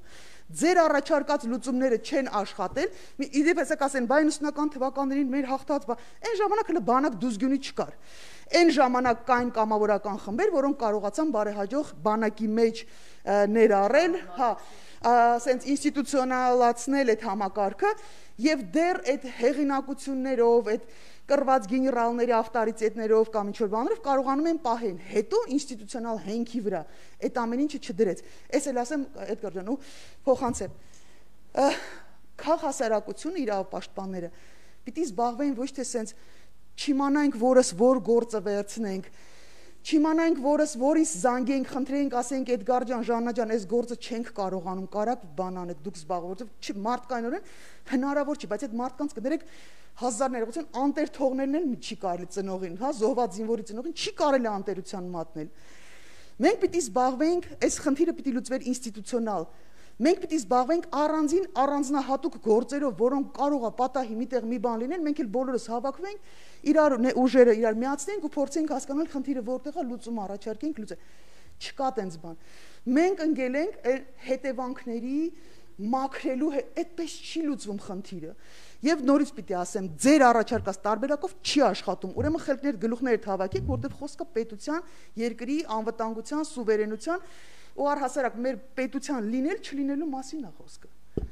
ձեր առաջարկած լուծումները չեն աշխատել, իդեպ հեսակ ասեն, բայ նույնական թվականներին մեր հաղթած, այն ժամանակ հələ բանակ դուզգյունի չկար։ Այն ժամանակ կային կամավորական խմբեր, որոնք կարողացան բարեհաջող բանակի մեջ ներառել, հա, ասենց ինստիտուցիոնալացնել այդ համակարգը եւ դեռ այդ հեղինակություններով, այդ կռված գեներալների ավտորիտետներով կամ ինչ-որ բաներով կարողանում են պահեն, հետո ինստիտուցիոնալ հենքի վրա այդ ամեն ինչը չդրեց։ Էս էլ ասեմ Էդգար ջան ու փոխանցեմ։ Քաղաքասարակությունը իրավապաշտպանները պիտի զբաղվեն ոչ թե սենց չիմանանք որս որ գործը վերցնենք, չիմանանք որս որից զանգենք, խնդրենք, ասենք Էդգար ջան, Ժաննա ջան, այս գործը չենք կարողանում, կարակ բան անեք, դուք զբաղվեք, մարդկայնորեն հնարավոր չի, բայց այդ մարդկանց կներեք հազար ներողություն, անտեր թողնելն էլ չի կարելի ծնողին, հա, զոհված զինվորի ծնողին չի կարելի անտերության մատնել։ Մենք պիտի զբաղվենք, այս խնդիրը պիտի լուծվեր ինստիտուցիոնալ։ Մենք պիտի զբաղվենք առանձին առանձնահատուկ գործերով, որոնք կարող է պատահի միտեղ մի բան լինել, մենք էլ բոլորս հավաքվենք, իրար ուժերը իրար միացնենք ու փորձենք հասկանալ խնդիրը որտեղ է, լուծում առաջարկենք, լուծենք։ Չկա տենց բան։ Մենք ընկել ենք հետևանքների մաքրելու, այդպես չի լուծվում խնդիրը։ Եվ նորից պիտի ասեմ, ձեր առաջարկած տարբերակով չի աշխատում։ Ուրեմն խելքներ գլուխներդ հավաքեք, որտեղ խոսքը պետության, երկրի անվտանգության, սուվերենության ու առհասարակ մեր պետության լինել չլինելու մասին է խոսքը։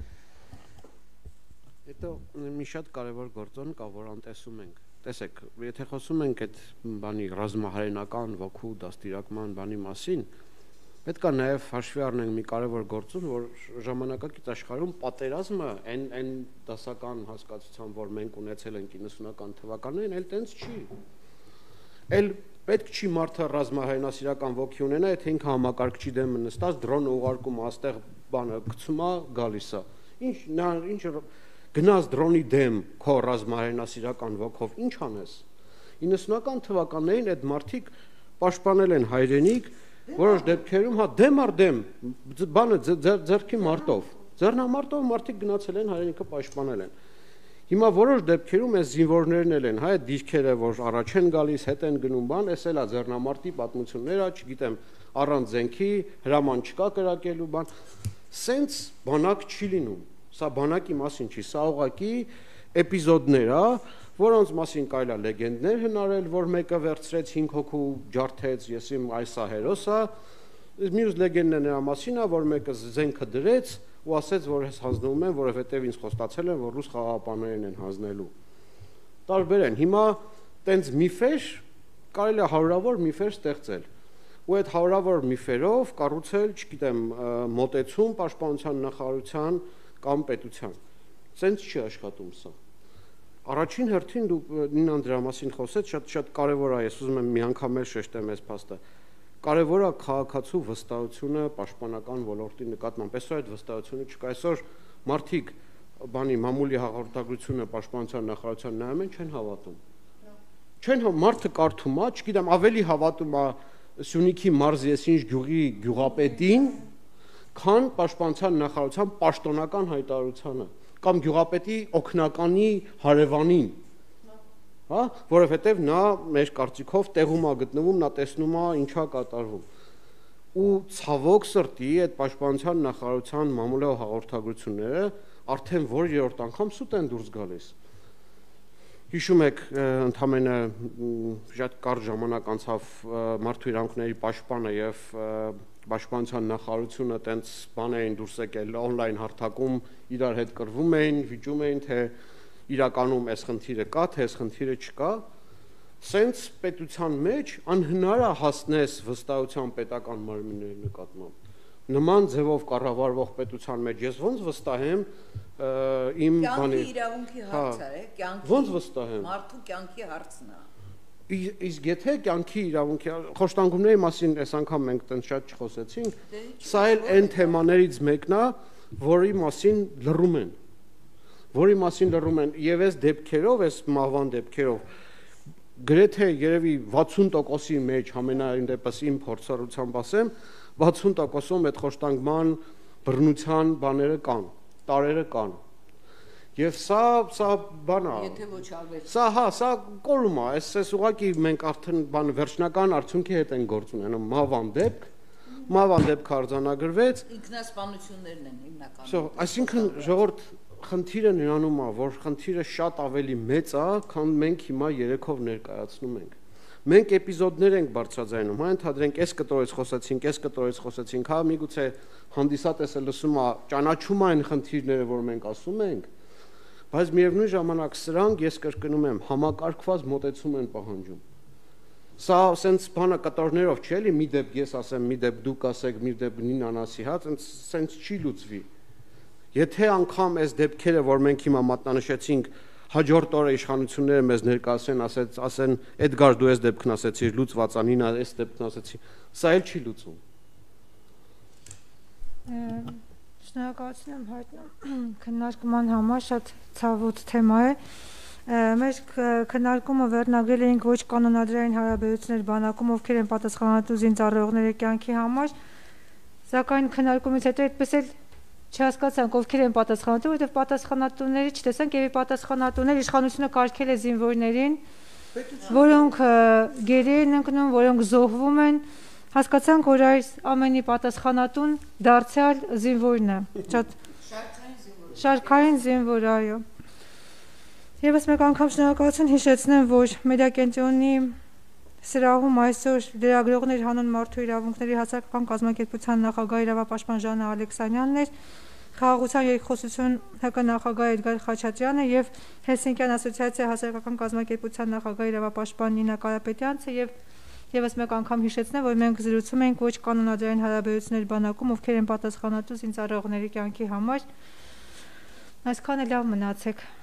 Հետո մի շատ կարևոր գործոն կա, որ անտեսում ենք։ Տեսեք, եթե խոսում ենք այդ բանի ռազմահարենական ոգու դաստիարակման բանի մասին, պետք է նաև հաշվի առնենք մի կարևոր գործոն, որ ժամանակակից աշխարհում պատերազմը այն այն դասական հասկացությամբ, որ մենք ունեցել ենք իննսունական թվականներին, էլ տենց չի։ Էլ պետք չի մարդը ռազմահայրենասիրական ոգի ունենա, եթե ինքը համակարգչի դեմ նստած դրոն ուղարկում աստեղ բանը գցում է, գալիս է։ Ինչ նա ինչ գնաց դրոնի դեմ քո ռազմահայրենասիրական ոգով, ինչ անես։ իննսունական թվականներին այդ մարդիկ պաշտպանել են հայրենիք, որոշ դեպքերում հա դեմ առ դեմ, բանը ձեռքի մարտով, ձեռնամարտով մարդիկ գնացել են հայրենիքը պաշտպանել են։ Հիմա որոշ դեպքերում այս զինվորներն էլ են, հա, այդ դիրքերը, որ առաջ են գալիս, հետ են գնում բան, էս էլ է ձեռնամարտի պատմությունները, չգիտեմ, առանց զենքի, հրաման չկա կրակելու բան, սենց բանակ չի լինում, սա բանակի մասին չի, սա ուղղակի էպիզոդներ է, որոնց մասին կարելի է լեգենդներ հնարել, որ մեկը վերցրեց հինգ հոգու ջարդեց, ես իմ այս է հերոսը, մյուս լեգենդները նրա մասին է, որ մեկը զենքը դրեց ու ասեց, որ ես հանձնվում եմ, որովհետև ինձ խոստացել են, որ ռուս խաղաղապահներին են հանձնելու։ Տարբեր են։ Հիմա տենց միֆեր կարելի է հարյուրավոր միֆեր ստեղծել։ Ու այդ հարյուրավոր միֆերով կառուցել, չգիտեմ, մոտեցում պաշտպանության նախարարության կամ պետության։ Սենց չի աշխատում սա։ Առաջին հերթին դու Նինան դրա մասին խոսեց, շատ-շատ կարևոր է, ես ուզում եմ մի անգամ էլ շեշտեմ այս փաստը։ Կարևոր է քաղաքացու վստահությունը պաշտպանական ոլորտի նկատմամբ։ Այսօր այդ վստահությունը չկա։ Այսօր մարդիկ բանի մամուլի հաղորդագրությունը պաշտպանության նախարարության նայում են, չեն հավատում։ Չեն մարդը կարդում է, չգիտեմ, ավելի հավատում է Սյունիքի մարզի ես ինչ գյուղի գյուղապետին, քան պաշտպանության նախարարության պաշտոնական հայտարարությանը կամ գյուղապետի օգնականի հարևանին, հա, որովհետև նա մեր կարծիքով տեղում է գտնվում, նա տեսնում է ինչա կատարվում։ Ու ցավոք սրտի այդ պաշտպանության նախարարության մամուլի հաղորդագրությունները արդեն որ երրորդ անգամ սուտ են դուրս գալիս։ Հիշում եք, ընդամենը շատ կարճ ժամանակ անցավ մարդու իրավունքների պաշտպանը եւ պաշտպանության նախարարությունը տենց բան էին դուրս եկել on-line հարթակում իրար հետ կռվում էին, վիճում էին, թե իրականում այս խնդիրը կա, թե այս խնդիրը չկա, սենց պետության մեջ անհնար է հասնես վստահության պետական մարմինների նկատմամբ։ Նման ձևով կառավարվող պետության մեջ ես ոնց վստահեմ իմ բանի կյանքի իրավունքի հարցը է, կյանքի ոնց վստահեմ մարդու կյանքի հարցն է։ Իսկ եթե կյանքի իրավունքի խոշտանգումների մասին այս անգամ մենք տենց շատ չխոսեցինք, սա էլ այն թեմաներից մեկն է, որի մասին լռում են, որի մասին լռում են եւ այս դեպքերով, այս մահվան դեպքերով գրեթե երևի վաթսուն տոկոսի մեջ համենայն դեպս իմ փորձառությամբ ասեմ, վաթսուն տոկոսում այդ խոշտանգման բռնության բաները կան, տարերը կան։ Եվ սա սա բան է։ Եթե ոչ ավելի։ Սա հա, սա կորում է, այս էս ուղղակի մենք արդեն բան վերջնական արդյունքի հետ են գործ ունենում, մահվան դեպք, մահվան դեպք արձանագրվեց։ Ինքնասպանություններն են հիմնականում։ Всё, այսինքն ժողովուրդ խնդիրը նրանում է, որ խնդիրը շատ ավելի մեծ է, քան մենք հիմա երեքով ներկայացնում ենք։ Մենք էպիզոդներ ենք բարձրաձայնում, հա ընդհանրենք այս կտորից խոսեցինք, այս կտորից խոսեցինք, հա միգուցե հանդիսատեսը լսում է, ճանաչում է այն խնդիրները, որ մենք ասում ենք, բայց միևնույն ժամանակ սրանք, ես կրկնում եմ, համակարգված մոտեցում են պահանջում։ Սա սենց բանը կտորներով չէ՞ էլի, մի դեպք ես ասեմ, մի դեպք դուք ասեք, մի դեպք Նինան ասի, հա, սենց սենց չի լուծվի։ Եթե անգամ այս դեպքերը, որ մենք հիմա մատնանշեցինք, հաջորդ օրը իշխանությունները մեզ ներկայացրեն, ասած, ասեն, Էդգար դու այս դեպքն ասեցիր, լուծված է, Նինա այս դեպքն ասեցի, սա էլ չի լուծում։ Շնորհակալություն եմ հայտնում քննարկման համար, շատ ցավոտ թեմա է։ Մեր քննարկումը վերնագրել էինք ոչ կանոնադրային հարաբերություններ բանակում, ովքեր են պատասխանատու զինծառայողների կյանքի համար, սակայն քննարկումից հետո այդպես էլ չհասկացանք ովքեր են պատասխանատու, որովհետև պատասխանատուների չտեսանք եւ պատասխանատուներ իշխանությունը կարգել է զինվորներին, որոնք գերի են ընկնում, որոնք զոհվում են, հասկացանք, որ այս ամենի պատասխանատուն դարձյալ զինվորն է, շատ շարքային զինվոր, այո։ Եվս մեկ անգամ շնորհակալություն հիշեցնեմ, որ մեդիակենտրոնի սրահում այսօր լրագրողներ հանուն մարդու իրավունքների հասարակական կազմակերպության նախագահ իրավապաշտպան Ժանա Ալեքսանյանն էր, խաղաղության երկխոսություն ՀԿ նախագահ Էդգար Խաչատրյանը եւ Հելսինկյան ասոցիացիա հասարակական կազմակերպության նախագահ իրավապաշտպան Նինա Կարապետյանցը եւ եւս մեկ անգամ հիշեցնեմ, որ մենք զրուցում ենք ոչ կանոնադրային հարաբերություններ բանակում, ովքեր են պատասխանատու զինծառայողների կյանքի համար։ Այսքանը լավ մնացեք։